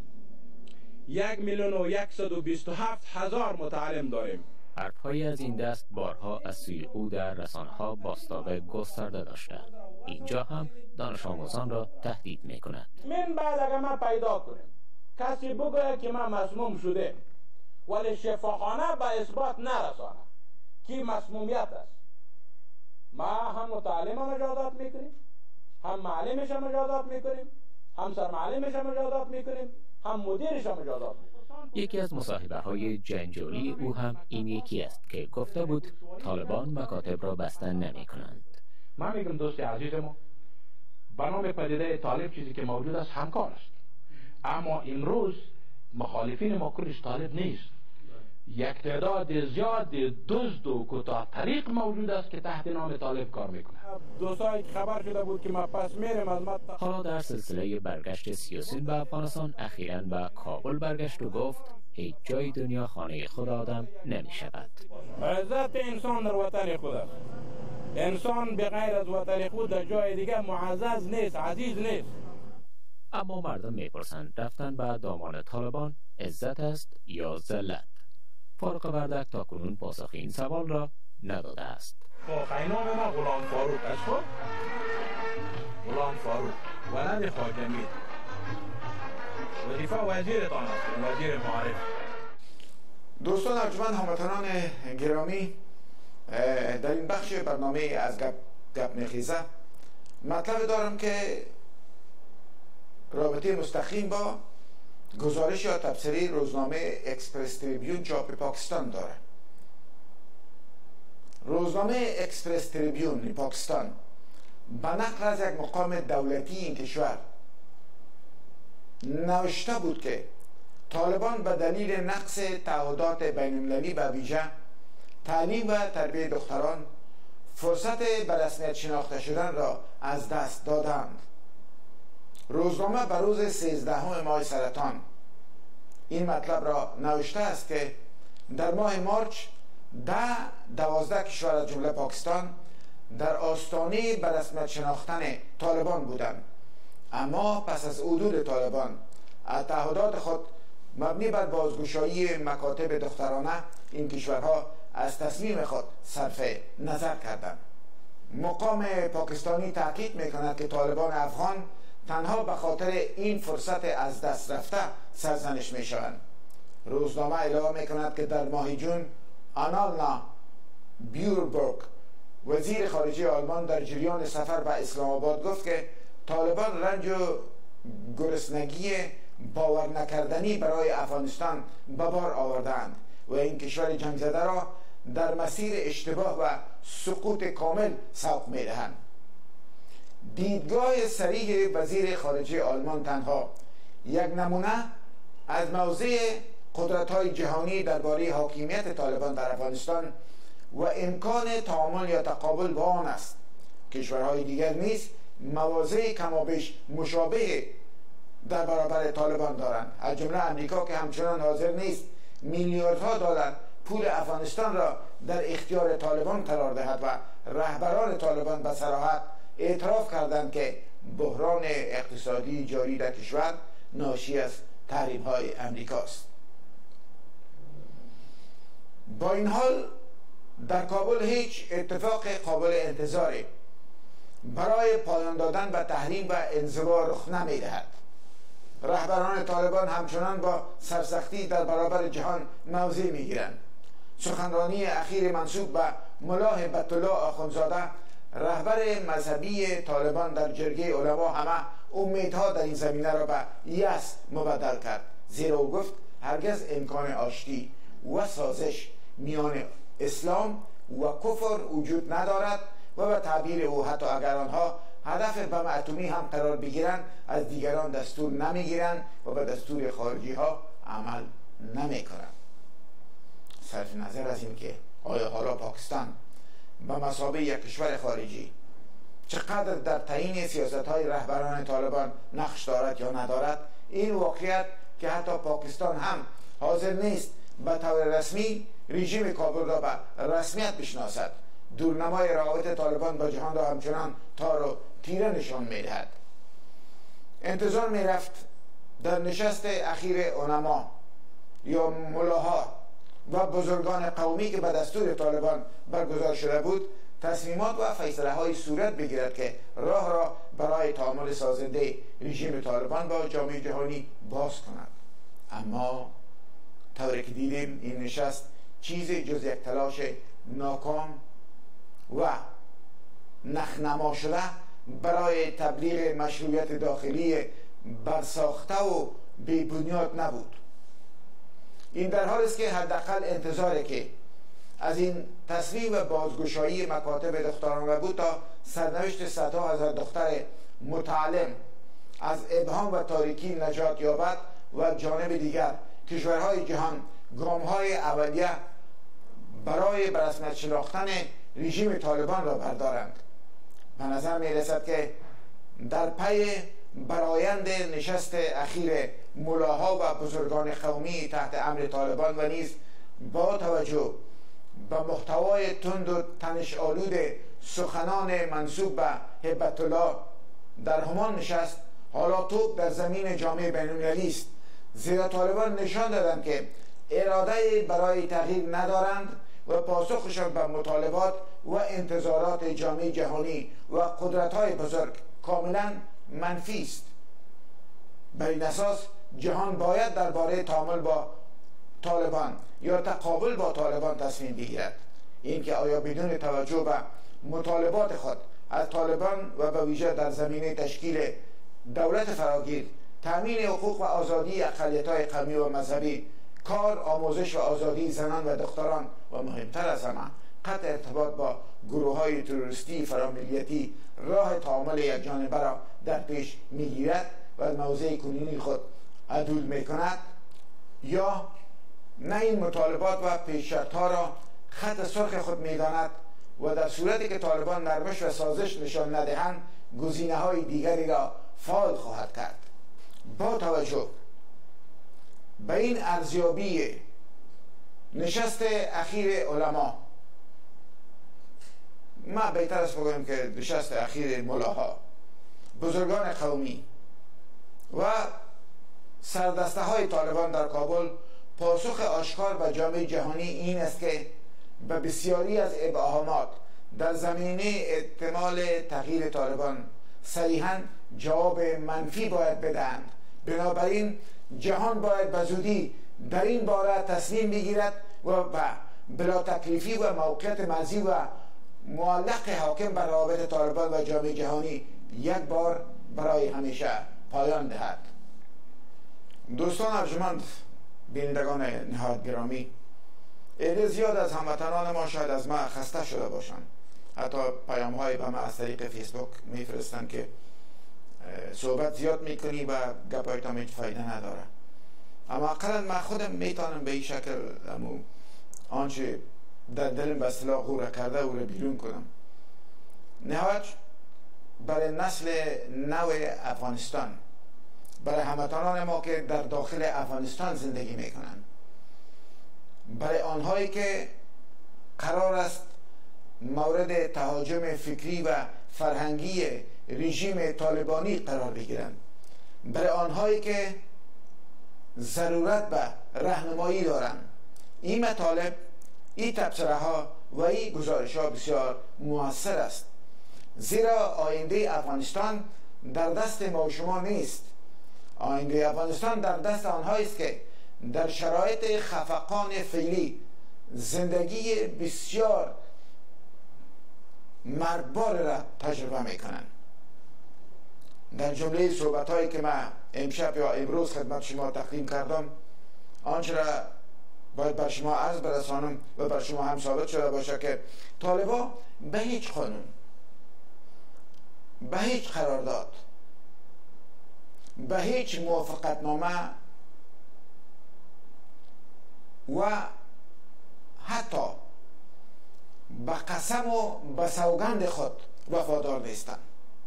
یک میلیون و یکصد و بیست و هفت هزار متعلم داریم. حرفهایی از این دست بارها از سوی او در رسانه‌ها باستاب گسترده داشته. اینجا هم دانش آموزان را تهدید می کند. من بعد اگر ما پیدا کنیم کسی بگوید که من مسموم شده ولی شفاخانه به اثبات نرسانه که مسمومیت است، ما هم متعلم هم مجازات میکنیم، هم معلمش هم مجازات میکنیم، هم سرمعلمش هم مجازات میکنیم، هم مدیرش هم مجازات میکنیم. یکی از مصاحبه های جنجالی او هم این یکی است که گفته بود طالبان مکاتب را بستن نمی کنند. من میگم دوست عزیز ما، به نام پدیده طالب چیزی که موجود است همکار است، اما امروز مخالفین ما کلش طالب نیست. یک تعداد زیاد دزد و کوتاه طریق موجود است که تحت نام طالب کار میکنه. دوستایی خبر شده بود که ما پس میریم از مت. حالا در سلسله برگشت سیاسیون به افغانستان اخیراً به کابل برگشت و گفت هیچ جای دنیا خانه خود آدم نمی شود. عزت انسان در وطن خود است. انسان به غیر از وطن خود در جای دیگه معزز نیست، عزیز نیست. اما مردم میپرسند رفتن به دامان طالبان عزت است یا ذلت؟ فاروق وردک تا کنون پاسخ این سوال را نداده است. خینام ما غلام فاروق است. خب غلام فاروق ولد خاتمی وظیفه وزیرتان است، وزیر معارف. دوستان ارجمند هموطنان گرامی، در این بخش برنامه از گپ گپ میخیزه مطلب دارم که رابطه مستقیم با گزارش یا تبصره روزنامه اکسپرس تریبیون چاپ پاکستان داره. روزنامه اکسپرس تریبیون پاکستان به نقل از یک مقام دولتی این کشور نوشته بود که طالبان به دلیل نقص تعهدات بین المللی به ویژه تعلیم و تربیت دختران فرصت به رسمیت شناخته شدن را از دست دادند. روزنامه به روز سیزدهم ماه سرطان این مطلب را نوشته است که در ماه مارچ ده دوازده کشور از جمله پاکستان در آستانه به رسمیت شناختن طالبان بودند، اما پس از عدول طالبان از تعهدات خود مبنی بر بازگشایی مکاتب دخترانه این کشورها از تصمیم خود صرف نظر کردند. مقام پاکستانی تاکید میکند که طالبان افغان تنها به خاطر این فرصت از دست رفته سرزنش میشوند. روزنامه اعلام میکند که در ماه جون آنالنا بیوربورگ وزیر خارجه آلمان در جریان سفر به اسلام آباد گفت که طالبان رنج و گرسنگی باور نکردنی برای افغانستان به بار آوردند و این کشور جنگ زده را در مسیر اشتباه و سقوط کامل سوق می‌دهند. دیدگاه صریح وزیر خارجه آلمان تنها یک نمونه از موضع قدرت‌های جهانی درباره حاکمیت طالبان در افغانستان و امکان تعامل یا تقابل با آن است. کشورهای دیگر نیز مواضع کمابیش مشابه در برابر طالبان دارند، از جمله امریکا که همچنان حاضر نیست میلیاردها دلار پول افغانستان را در اختیار طالبان قرار دهد و رهبران طالبان به صراحت اعتراف کردند که بحران اقتصادی جاری در کشور ناشی از تحریم‌های امریکاست. با این حال در کابل هیچ اتفاق قابل انتظاری برای پایان دادن به تحریم و انزوا رخ نمی‌دهد. رهبران طالبان همچنان با سرسختی در برابر جهان موضع می‌گیرند. سخنرانی اخیر منسوب به ملا هبت الله آخوندزاده رهبر مذهبی طالبان در جرگه علما همه امیدها در این زمینه را به یأس مبدل کرد، زیرا او گفت هرگز امکان آشتی و سازش میان اسلام و کفر وجود ندارد و به تعبیر او حتی اگر آنها هدف بم اتمی هم قرار بگیرند از دیگران دستور نمیگیرند و به دستور خارجی ها عمل نمی کنند. صرف نظر از این که آیا حالا پاکستان به مثابه یک کشور خارجی چقدر در تعیین سیاست های رهبران طالبان نقش دارد یا ندارد، این واقعیت که حتی پاکستان هم حاضر نیست به طور رسمی رژیم کابل را به رسمیت بشناسد، دورنمای روابط طالبان با جهان را همچنان تار و تیره نشان میدهد. انتظار میرفت در نشست اخیر علما یا ملاها و بزرگان قومی که به دستور طالبان برگزار شده بود تصمیمات و فیصله های صورت بگیرد که راه را برای تعامل سازنده رژیم طالبان با جامعه جهانی باز کند. اما طوری که دیدیم این نشست چیزی جز یک تلاش ناکام و نخنما شده برای تبلیغ مشروعیت داخلی برساخته و بی بنیاد نبود. این در حال است که حداقل انتظاره که از این تصمیم و بازگشایی مکاتب دختران بود تا سرنوشت صدها هزار دختر متعلم از ابهام و تاریکی نجات یابد و جانب دیگر کشورهای جهان گام‌های اولیه برای به رسمیت شناختن رژیم طالبان را بردارند. به نظر می رسد که در پی برآیند نشست اخیر ملاها و بزرگان قومی تحت امر طالبان و نیز با توجه به محتوای تند و تنش آلود سخنان منسوب به هبت الله در همان نشست حالا توپ در زمین جامعه بین‌المللی است، زیرا طالبان نشان دادند که اراده برای تغییر ندارند و پاسخشان به مطالبات و انتظارات جامعه جهانی و قدرت‌های بزرگ کاملا منفی است. بر این اساس جهان باید درباره تعامل با طالبان یا تقابل با طالبان تصمیم بگیرد. اینکه آیا بدون توجه به مطالبات خود از طالبان و به ویژه در زمینه تشکیل دولت فراگیر، تامین حقوق و آزادی اقلیت‌های قومی و مذهبی، کار، آموزش و آزادی زنان و دختران و مهمتر از همه قطع ارتباط با گروه‌های تروریستی فراملیتی راه تعامل یک جانبه را در پیش میگیرد و از موضع کنونی خود عدول میکند، یا نه این مطالبات و پیش‌شرط‌ها را خط سرخ خود میداند و در صورتی که طالبان نرمش و سازش نشان ندهند گزینه‌های دیگری را فعال خواهد کرد. با توجه به این ارزیابی نشست اخیر علما، ما بهتر است بگویم که نشست اخیر ملاها، بزرگان قومی و سردسته های طالبان در کابل، پاسخ آشکار به جامعه جهانی این است که به بسیاری از ابهامات در زمینه احتمال تغییر طالبان صریحاً جواب منفی باید بدهند. بنابراین جهان باید به زودی در این باره تصمیم بگیرد و بلا تکلیفی و موقعیت مرزی و معلق حاکم بر روابط طالبان و جامعه جهانی یک بار برای همیشه پایان دهد. دوستان ارجمند، بینندگان نهایت گرامی، عده زیاد از هموطنان ما شاید از ما خسته شده باشند. حتی پیام های به ما از طریق فیسبوک میفرستند که صحبت زیاد میکنی و گپایت هم هیچ فایده نداره. اما اقلا من خودم میتونم به این شکل آنچه در دلم به اصطلاح غوره کرده او را بیرون کنم. نهایت برای نسل نو افغانستان، برای هموطنان ما که در داخل افغانستان زندگی میکنند، برای آنهایی که قرار است مورد تهاجم فکری و فرهنگی رژیم طالبانی قرار بگیرند، برای آنهایی که ضرورت به راهنمایی دارند، این مطالب، این تبصره ها و این گزارش ها بسیار موثر است، زیرا آینده افغانستان در دست ما و شما نیست. آینده افغانستان در دست آنهایی است که در شرایط خفقان فعلی زندگی بسیار مرگبار را تجربه میکنند. در جمله صحبت هایی که من امشب یا امروز خدمت شما تقدیم کردم، آنچه را باید بر شما عرض برسانم و بر شما هم ثابت شده باشه که طالبان به هیچ قانون، به هیچ قرارداد، به هیچ موافقتنامه و حتی به قسم و به سوگند خود وفادار نیستند.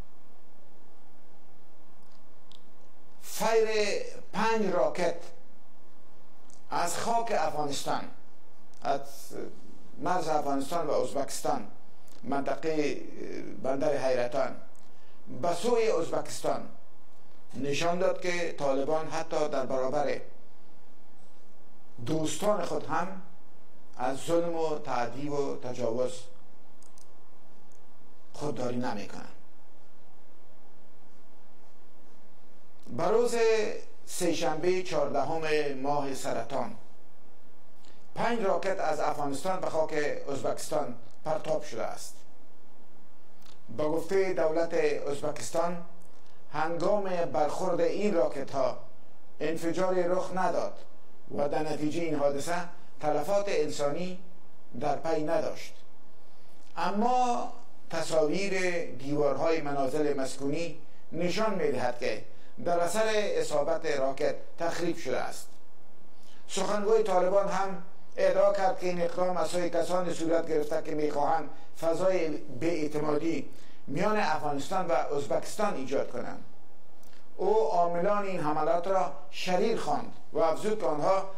فیر پنج راکت از خاک افغانستان، از مرز افغانستان و ازبکستان، منطقه بندر حیرتان، به سوی ازبکستان نشان داد که طالبان حتی در برابر دوستان خود هم از ظلم و تعدی و تجاوز خودداری نمی کنند. بروز سه‌شنبه چهاردهم ماه سرطان پنج راکت از افغانستان به خاک ازبکستان پرتاب شده است. با گفته دولت ازبکستان، هنگام برخورد این راکت ها انفجاری رخ نداد و در نتیجه این حادثه تلفات انسانی در پی نداشت. اما تصاویر دیوارهای منازل مسکونی نشان می‌دهد که در اثر اصابت راکت تخریب شده است. سخنگوی طالبان هم ادعا کرد که این اقدام از سوی کسانی صورت گرفته که می‌خواهند فضای بی‌اعتمادی میان افغانستان و ازبکستان ایجاد کنند. او عاملان این حملات را شریر خواند و افزود که آنها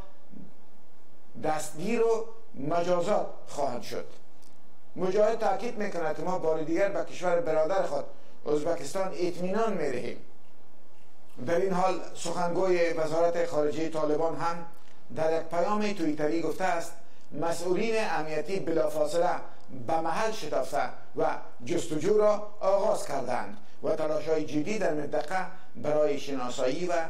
دستگیر و مجازات خواهند شد. مجاهد تاکید میکند که ما بار دیگر به کشور برادر خود ازبکستان اطمینان میدهیم. در این حال سخنگوی وزارت خارجه طالبان هم در یک پیام توییتری گفته است مسئولین امنیتی بلافاصله به محل شتافته و جستجو را آغاز کردند و تلاش‌های جدی در منطقه برای شناسایی و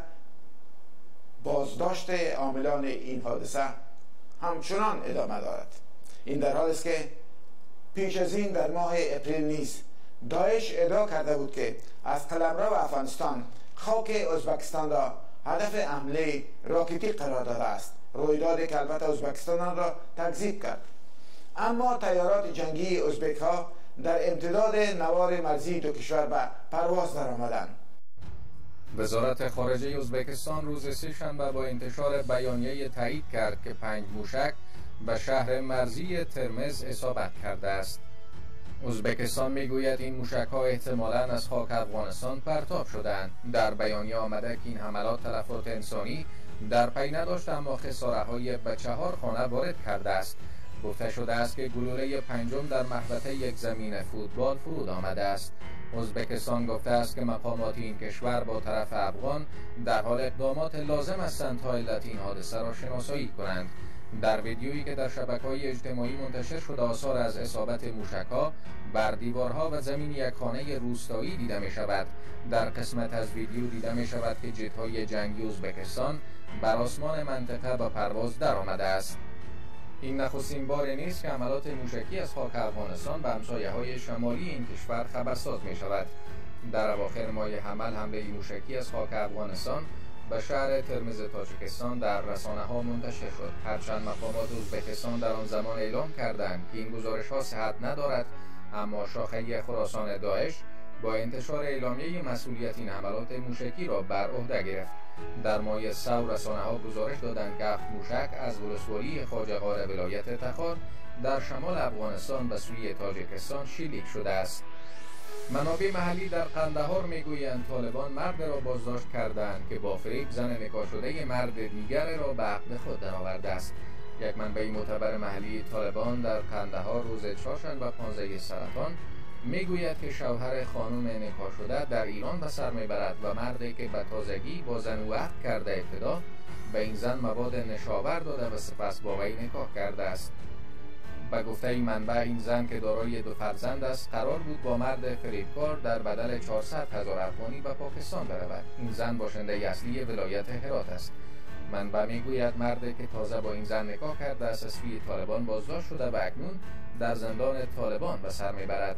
بازداشت عاملان این حادثه همچنان ادامه دارد. این در حالی است که پیش از این در ماه اپریل نیز داعش ادعا کرده بود که از قلمرو افغانستان خاک ازبکستان را هدف حمله راکتی قرار داده است، رویدادی که البته ازبکستان آن را تکذیب کرد. اما تیارات جنگی ازبک ها در امتداد نوار مرزی دو کشور به پرواز درآمدند. وزارت خارجه ازبکستان روز سه‌شنبه با انتشار بیانیه تایید کرد که پنج موشک به شهر مرزی ترمز اصابت کرده است. ازبکستان میگوید این موشک‌ها احتمالاً از خاک افغانستان پرتاب شدند. در بیانیه آمده که این حملات تلفات انسانی در پی نداشت، اما خساره‌های به چهار خانه وارد کرده است. گفته شده است که گلوله پنجم در محوطه یک زمین فوتبال فرود آمده است. ازبکستان گفته است که مقامات این کشور با طرف افغان در حال اقدامات لازم هستند تا علت این حادثه را شناسایی کنند. در ویدیویی که در شبکه‌های اجتماعی منتشر شده آثار از اصابت موشک‌ها بر دیوارها و زمین یک خانه روستایی دیده می شود. در قسمت از ویدیو دیده می شود که جت‌های جنگی ازبکستان بر آسمان منطقه با پرواز در آمده است. این نخستین بار نیست که حملات موشکی از خاک افغانستان به همسایه‌های شمالی این کشور خبرساز می شود. در اواخر ماه حمل حمله موشکی از خاک افغانستان به شهر ترمز تاجیکستان در رسانه‌ها منتشر شد. هرچند مقامات ازبکستان در آن زمان اعلام کردند که این گزارش‌ها صحت ندارد، اما شاخه خراسان داعش با انتشار اعلامیه مسئولیت این حملات موشکی را بر عهده گرفت. در ماه سور رسانه‌ها گزارش دادند که هفت موشک از ولسوالی خواجه‌غار ولایت تخار در شمال افغانستان به سوی تاجیکستان شلیک شده است. منابع محلی در قندهار میگویند طالبان مرد را بازداشت کردند که با فریب زن نکاح شده مرد دیگر را به عقد خود درآورده است. یک منبع معتبر محلی طالبان در قندهار روز چهارشنبه پانزده سرطان میگوید که شوهر خانم نکاح شده در ایران به سر میبرد و مردی که به تازگی با زن او عقد کرده ابتدا به این زن مواد نشاور داده و سپس با وی نکاح کرده است. به گفته این منبع این زن که دارای دو فرزند است قرار بود با مرد فریبکار در بدل چهارصد هزار افغانی به پاکستان برود. این زن باشنده اصلی ولایت هرات است. منبع میگوید مردی که تازه با این زن نکاح کرده است از سوی طالبان بازداشت شده و اکنون در زندان طالبان به سر میبرد.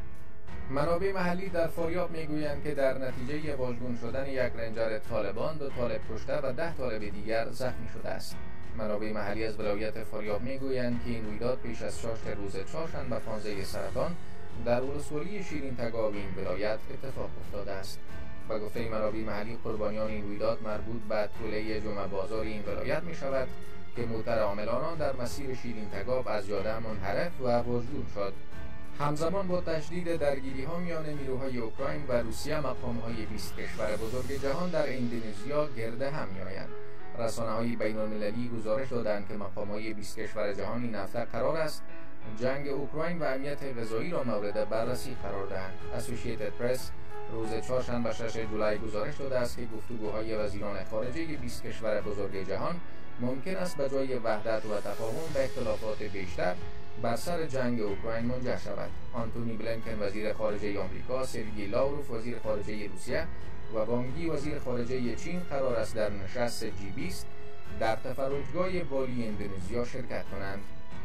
منابع محلی در فاریاب میگویند که در نتیجه واژگون شدن یک رنجر طالبان دو طالب کشته و ده طالب دیگر زخمی شده است. منابع محلی از ولایت فاریاب میگویند که این رویداد پیش از شاشت روز چهارشنبه پانزده سرطان در ولسوالی شیرین تگاو این ولایت اتفاق افتاده است. به گفته منابع محلی قربانیان این رویداد مربوط به توله جمعه بازار این ولایت می شود که موتر عاملان آن در مسیر شیرین تگاو از جاده منحرف و واژگون شد. همزمان با تشدید درگیری ها میان نیروهای اوکراین و روسیه مقام های بیست کشور بزرگ جهان در اندونزیا گرده هم می آیند. رسانه های بین المللی گزارش دادند که مقام های بیست کشور جهان این هفته قرار است جنگ اوکراین و امنیت غذایی را مورد بررسی قرار دهند. اسوسییتد پرس روز چهارشنبه شش جولای گزارش داده است که گفتگوهای وزیران خارجه بیست کشور بزرگ جهان ممکن است به جای وحدت و تفاهم به اختلافات بیشتر بر سر جنگ اوکراین منجر شود. آنتونی بلینکن وزیر خارجه آمریکا، سرگئی لاوروف وزیر خارجه روسیه و وانگ یی وزیر خارجه چین قرار است در نشست جی بیست در تفرجگاه بالی اندونزیا شرکت کنند.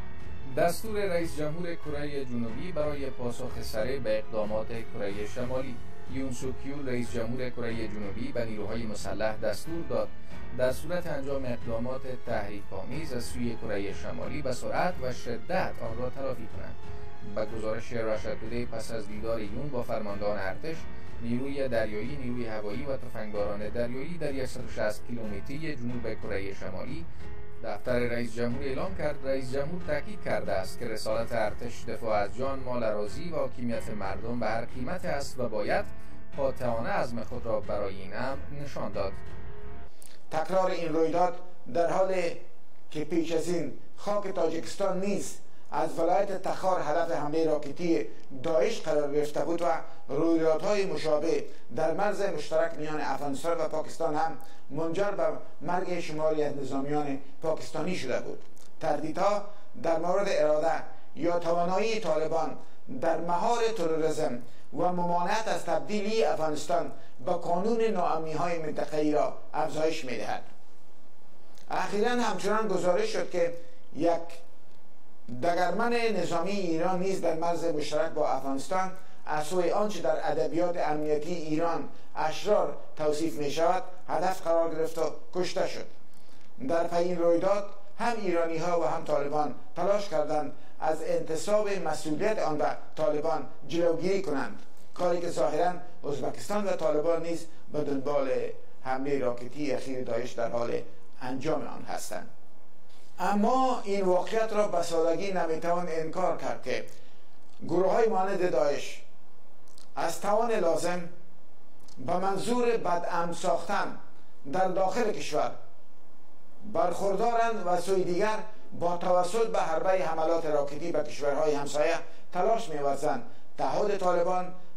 دستور رئیس جمهور کره جنوبی برای پاسخ سریع به اقدامات کره شمالی. یون سوک یول رئیس جمهور کره جنوبی به نیروهای مسلح دستور داد در صورت انجام اقدامات تحریک‌آمیز از سوی کره شمالی به سرعت و شدت آن را تلافی کنند. به گزارش راشا تودی پس از دیدار یون با فرماندهان ارتش، نیروی دریایی، نیروی هوایی و تفنگداران دریایی در صد و شصت کیلومتری جنوب کره شمالی، دفتر رئیس جمهور اعلام کرد رئیس جمهور تاکید کرده است که رسالت ارتش دفاع از جان، مال، اراضی و حاکمیت مردم به هر قیمت است و باید قاطعانه عزم خود را برای این امر نشان داد. تکرار این رویداد در حالی که پیش از این خاک تاجیکستان نیز از ولایت تخار هدف حمله راکتی داعش قرار گرفته بود و رویدادهای مشابه در مرز مشترک میان افغانستان و پاکستان هم منجر به مرگ شماری از نظامیان پاکستانی شده بود. تردیدها در مورد اراده یا توانایی طالبان در مهار تروریسم و ممانعت از تبدیلی افغانستان به قانون ناامنی‌های منطقه‌ای را افزایش می‌دهد. اخیراً همچنان گزارش شد که یک دگرمن نظامی ایران نیز در مرز مشترک با افغانستان از سوی آنچه در ادبیات امنیتی ایران اشرار توصیف می شود هدف قرار گرفت و کشته شد. در پی این رویداد هم ایرانی ها و هم طالبان تلاش کردند از انتساب مسئولیت آن به طالبان جلوگیری کنند، کاری که ظاهراً ازبکستان و طالبان نیز به دنبال حمله راکتی اخیر داعش در حال انجام آن هستند. اما این واقعیت را به سادگی نمیتوان انکار کرد که گروه های مانند داعش از توان لازم به منظور بدامن ساختن در داخل کشور برخوردارند و سوی دیگر با توسط به حربه حملات راکتی به کشورهای همسایه تلاش می‌ورزند تعهد طالبان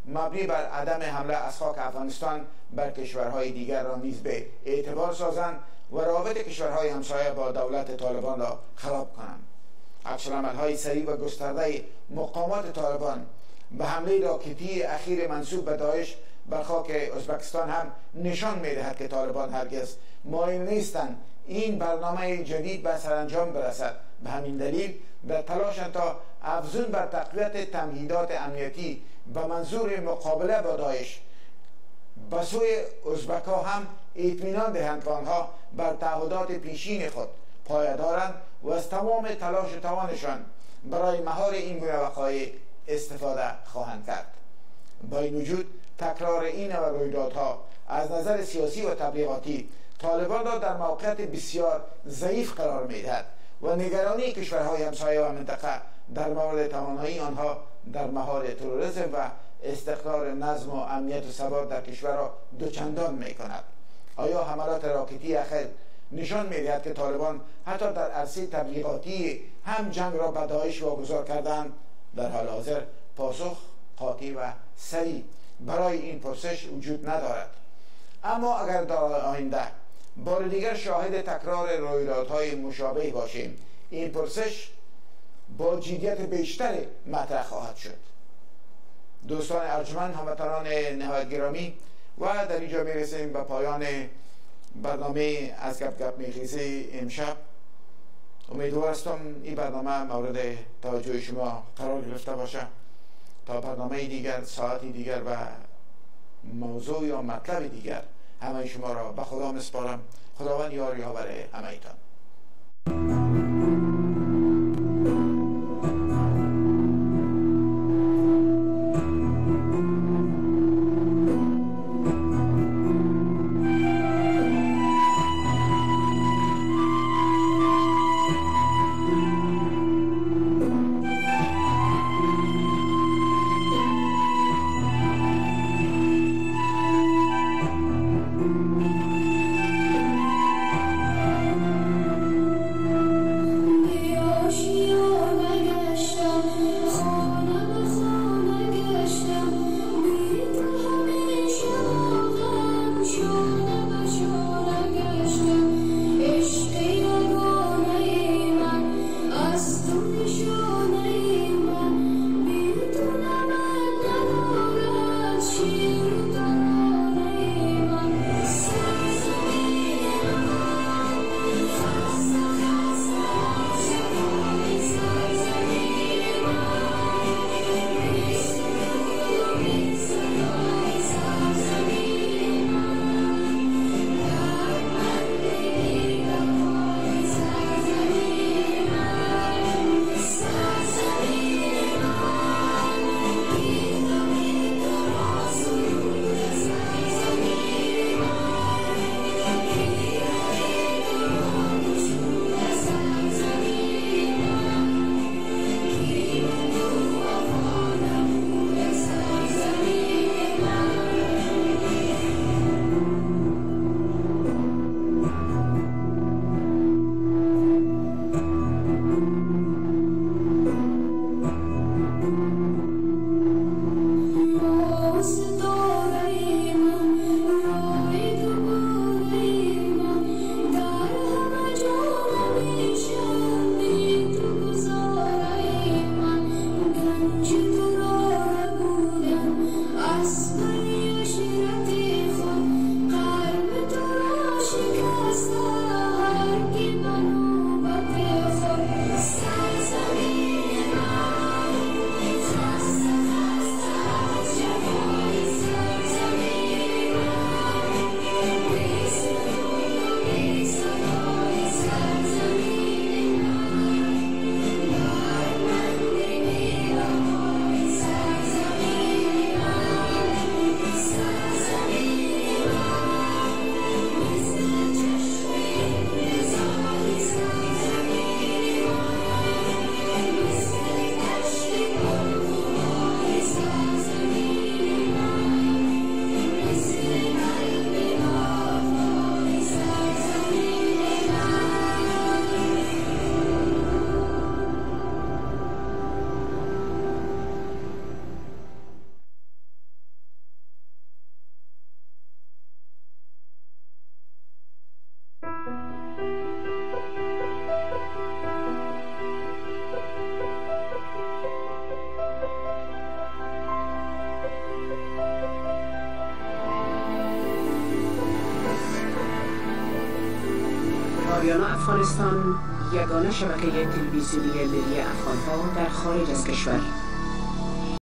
مبنی بر عدم حمله از خاک افغانستان بر کشورهای دیگر را نیز به اعتبار سازند و روابط کشورهای همسایه با دولت طالبان را خراب کنند. عکس‌العمل‌های سریع و گسترده مقامات طالبان به حمله راکتی اخیر منسوب به داعش بر خاک ازبکستان هم نشان می‌دهد که طالبان هرگز مایل نیستند این برنامه جدید به سرانجام برسد. به همین دلیل در تلاشند تا افزون بر تقویت تمهیدات امنیتی به منظور مقابله با داعش به سوی ازبک‌ها هم اطمینان دهند که آنها بر تعهدات پیشین خود پایدارند و از تمام تلاش توانشان برای مهار این گونه وقایع استفاده خواهند کرد. با این وجود تکرار این و رویدادها از نظر سیاسی و تبلیغاتی طالبان را در موقعیت بسیار ضعیف قرار می‌دهد و نگرانی کشورهای همسایه و منطقه در مورد توانایی آنها در مهار تروریسم و استقرار نظم و امنیت و ثبات در کشور را دوچندان می‌کند. آیا حملات راکتی اخیر نشان می‌دهد که طالبان حتی در عرصه تبلیغاتی هم جنگ را به داعش واگذار کردند؟ در حال حاضر پاسخ قاطع و سریع برای این پرسش وجود ندارد. اما اگر در آینده بار دیگر شاهد تکرار رویدادهای مشابه باشیم، این پرسش با جدیت بیشتر مطرح خواهد شد. دوستان ارجمند، هموطنان نهایت گرامی، و در اینجا میرسیم به پایان برنامه از گپ گپ میخیزه امشب. امیدوار هستم این برنامه مورد توجه شما قرار گرفته باشه. تا برنامه دیگر، ساعتی دیگر و موضوع یا مطلب دیگر همه شما را به خدا مسپارم. خداوند یار یاور همه‌تان. آریانا افغانستان یگانه شبکه تلویزیونی ملی افغانها در خارج از کشور